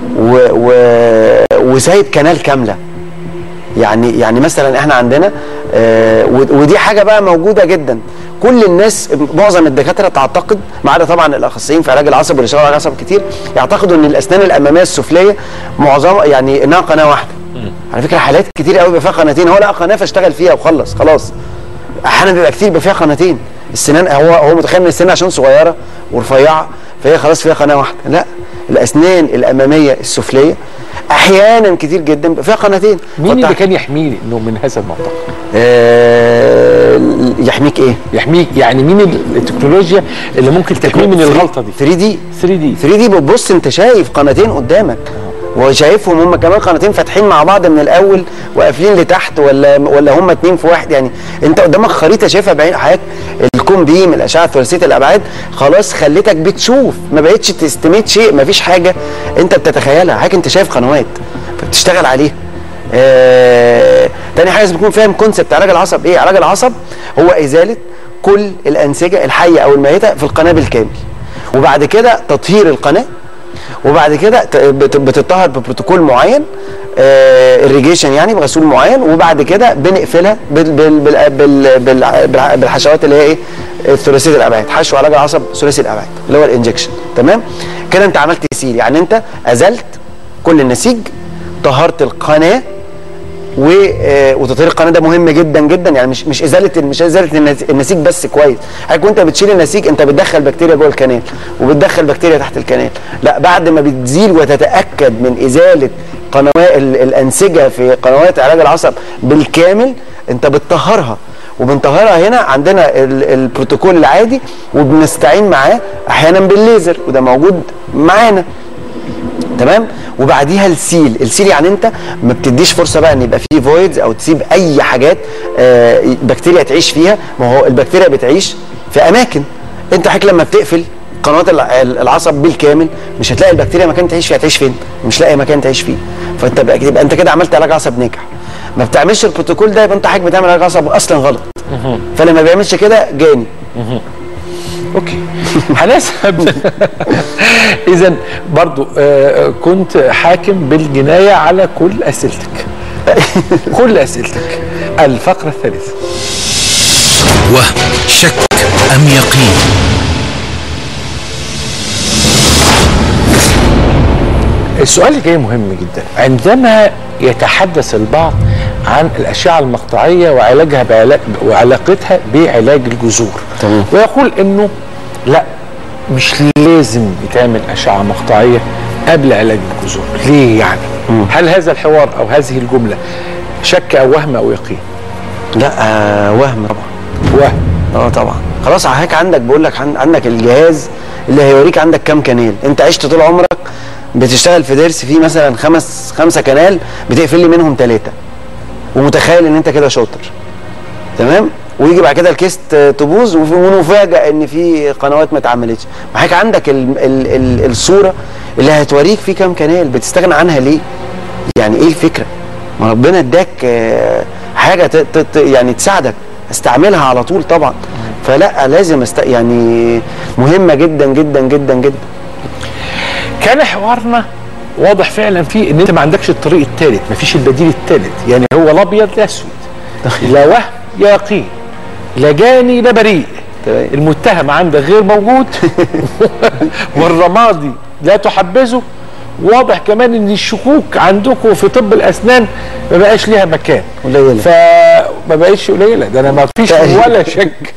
Speaker 5: وسايب كنال كامله. يعني مثلا احنا عندنا ودي حاجه بقى موجوده جدا، كل الناس معظم الدكاتره تعتقد ما عدا طبعا الاخصائيين في علاج العصب واللي شغالين على العصب كتير يعتقدوا ان الاسنان الاماميه السفليه معظمها يعني انها قناه واحده. على فكره حالات كتير قوي بيبقى فيها قناتين، هو لقى قناه فاشتغل فيها وخلص خلاص. احيانا بيبقى كتير بيبقى فيها قناتين، السنان هو متخيل ان السنان عشان صغيره ورفيعه فهي خلاص فيها قناه واحده، لا الاسنان الاماميه السفليه احيانا كتير جدا بيبقى فيها قناتين.
Speaker 2: مين اللي كان يحميني انه من هذا المعتقد؟
Speaker 5: يحميك ايه؟
Speaker 2: يحميك يعني مين التكنولوجيا اللي ممكن تحميه من الغلطه دي؟ 3 دي
Speaker 5: بتبص انت شايف قناتين قدامك وشايفهم هم كمان قناتين فاتحين مع بعض من الاول وقافلين لتحت ولا هم 2 في 1، يعني انت قدامك خريطه شايفها بعين حضرتك. الكون بيم الاشعه ثلاثيه الابعاد خلاص خليتك بتشوف، ما بقتش تستميت شيء، ما فيش حاجه انت بتتخيلها، حاجه انت شايف قنوات فبتشتغل عليها. تاني حاجه لازم تكون فاهم كونسبت علاج العصب ايه. علاج العصب هو ازاله كل الانسجه الحيه او الميته في القناه بالكامل، وبعد كده تطهير القناه، وبعد كده بتطهر ببروتوكول معين irrigation يعني بغسول معين، وبعد كده بنقفلها بالحشوات اللي هي ايه ثلاثيه الابعاد، حشو علاج العصب ثلاثي الابعاد اللي هو الانجكشن. تمام كده انت عملت تسيل، يعني انت ازلت كل النسيج، طهرت القناه وتطهير القناه ده مهم جدا جدا، يعني مش ازاله النسيج بس كويس. حضرتك وانت بتشيل النسيج انت بتدخل بكتيريا جوه الكنال وبتدخل بكتيريا تحت الكنال، لا بعد ما بتزيل وتتاكد من ازاله قنوات الانسجه في قنوات علاج العصب بالكامل انت بتطهرها، وبنطهرها هنا عندنا البروتوكول العادي وبنستعين معاه احيانا بالليزر وده موجود معانا. تمام وبعديها السيل يعني انت ما بتديش فرصه بقى ان يبقى فيه فويدز او تسيب اي حاجات بكتيريا تعيش فيها. ما هو البكتيريا بتعيش في اماكن، انت حضرتك لما بتقفل قنوات العصب بالكامل مش هتلاقي البكتيريا مكان تعيش فيه، هتعيش فين؟ مش لاقي مكان تعيش فيه، فانت يبقى انت كده عملت علاج عصب ناجح. ما بتعملش البروتوكول ده يبقى انت حضرتك بتعمل علاج عصب اصلا غلط. فلما بيعملش كده جاني.
Speaker 2: اوكي هنسحب. اذا برضو كنت حاكم بالجنايه على كل اسئلتك. كل اسئلتك. الفقره الثالثه.
Speaker 3: وهم، شك ام يقين؟
Speaker 2: السؤال اللي جاي مهم جدا. عندما يتحدث البعض عن الأشعة المقطعية وعلاجها وعلاقتها بعلاج الجذور، ويقول انه لا مش لازم يتعمل أشعة مقطعية قبل علاج الجذور. ليه يعني؟ هل هذا الحوار او هذه الجملة شك او وهم او يقين؟
Speaker 5: لا وهم طبعا.
Speaker 2: وهم
Speaker 5: طبعا. خلاص هيك عندك بقول لك عندك الجهاز اللي هيوريك عندك كام كنال. انت عشت طول عمرك بتشتغل في ضرس فيه مثلا خمسة كنال بتقفل لي منهم 3 ومتخيل ان انت كده شاطر. تمام ويجي بعد كده الكيس تبوظ ونفاجئ ان في قنوات ما اتعملتش. معاك عندك الصوره اللي هتوريك في كام كنال، بتستغنى عنها ليه؟ يعني ايه الفكره؟ ما ربنا اداك حاجه يعني تساعدك، استعملها على طول طبعا. فلا لازم يعني مهمه جدا جدا جدا جدا.
Speaker 2: كان حوارنا واضح فعلا فيه ان انت ما عندكش الطريق الثالث، ما فيش البديل الثالث، يعني هو لا ابيض لا اسود، لا وهم يا يقين، لا جاني لا بريء. المتهم عندك غير موجود والرمادي لا تحبذه. واضح كمان ان الشكوك عندكم في طب الاسنان ما بقاش ليها مكان
Speaker 5: قليله،
Speaker 2: فما بقتش قليله، ده انا ما فيش ولا شك.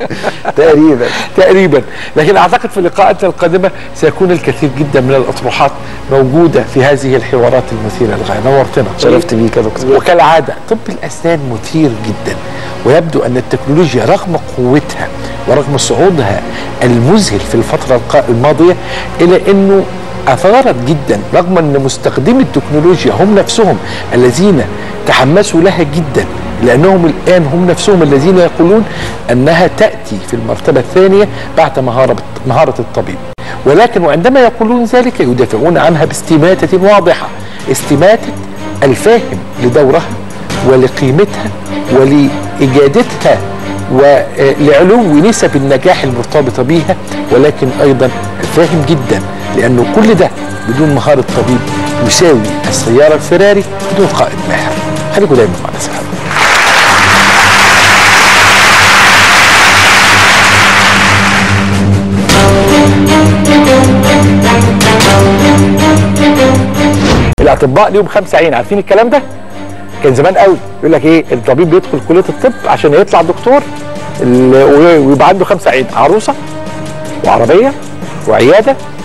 Speaker 2: تقريبا. لكن اعتقد في اللقاءات القادمه سيكون الكثير جدا من الاطروحات موجوده في هذه الحوارات المثيره للغايه. نورتنا.
Speaker 5: شرفت بيك يا دكتور.
Speaker 2: وكالعاده طب الاسنان مثير جدا، ويبدو ان التكنولوجيا رغم قوتها ورغم صعودها المذهل في الفتره الماضيه الا انه اثارت جدا، رغم ان مستخدمي التكنولوجيا هم نفسهم الذين تحمسوا لها جدا، لانهم الان هم نفسهم الذين يقولون انها تاتي في المرتبه الثانيه بعد مهاره الطبيب. ولكن وعندما يقولون ذلك يدافعون عنها باستماته واضحه، استماته الفاهم لدورها ولقيمتها ولاجادتها ولعلو نسب النجاح المرتبطه بيها، ولكن ايضا الفاهم جدا لانه كل ده بدون مهاره طبيب يساوي السياره الفراري بدون قائد ماهر. خليكم دايما معنا. سلام. الاطباء ليهم 5 عين، عارفين الكلام ده؟ كان زمان قوي يقول لك ايه، الطبيب بيدخل كليه الطب عشان يطلع دكتور ويبقى عنده 5 عين، عروسه وعربيه وعياده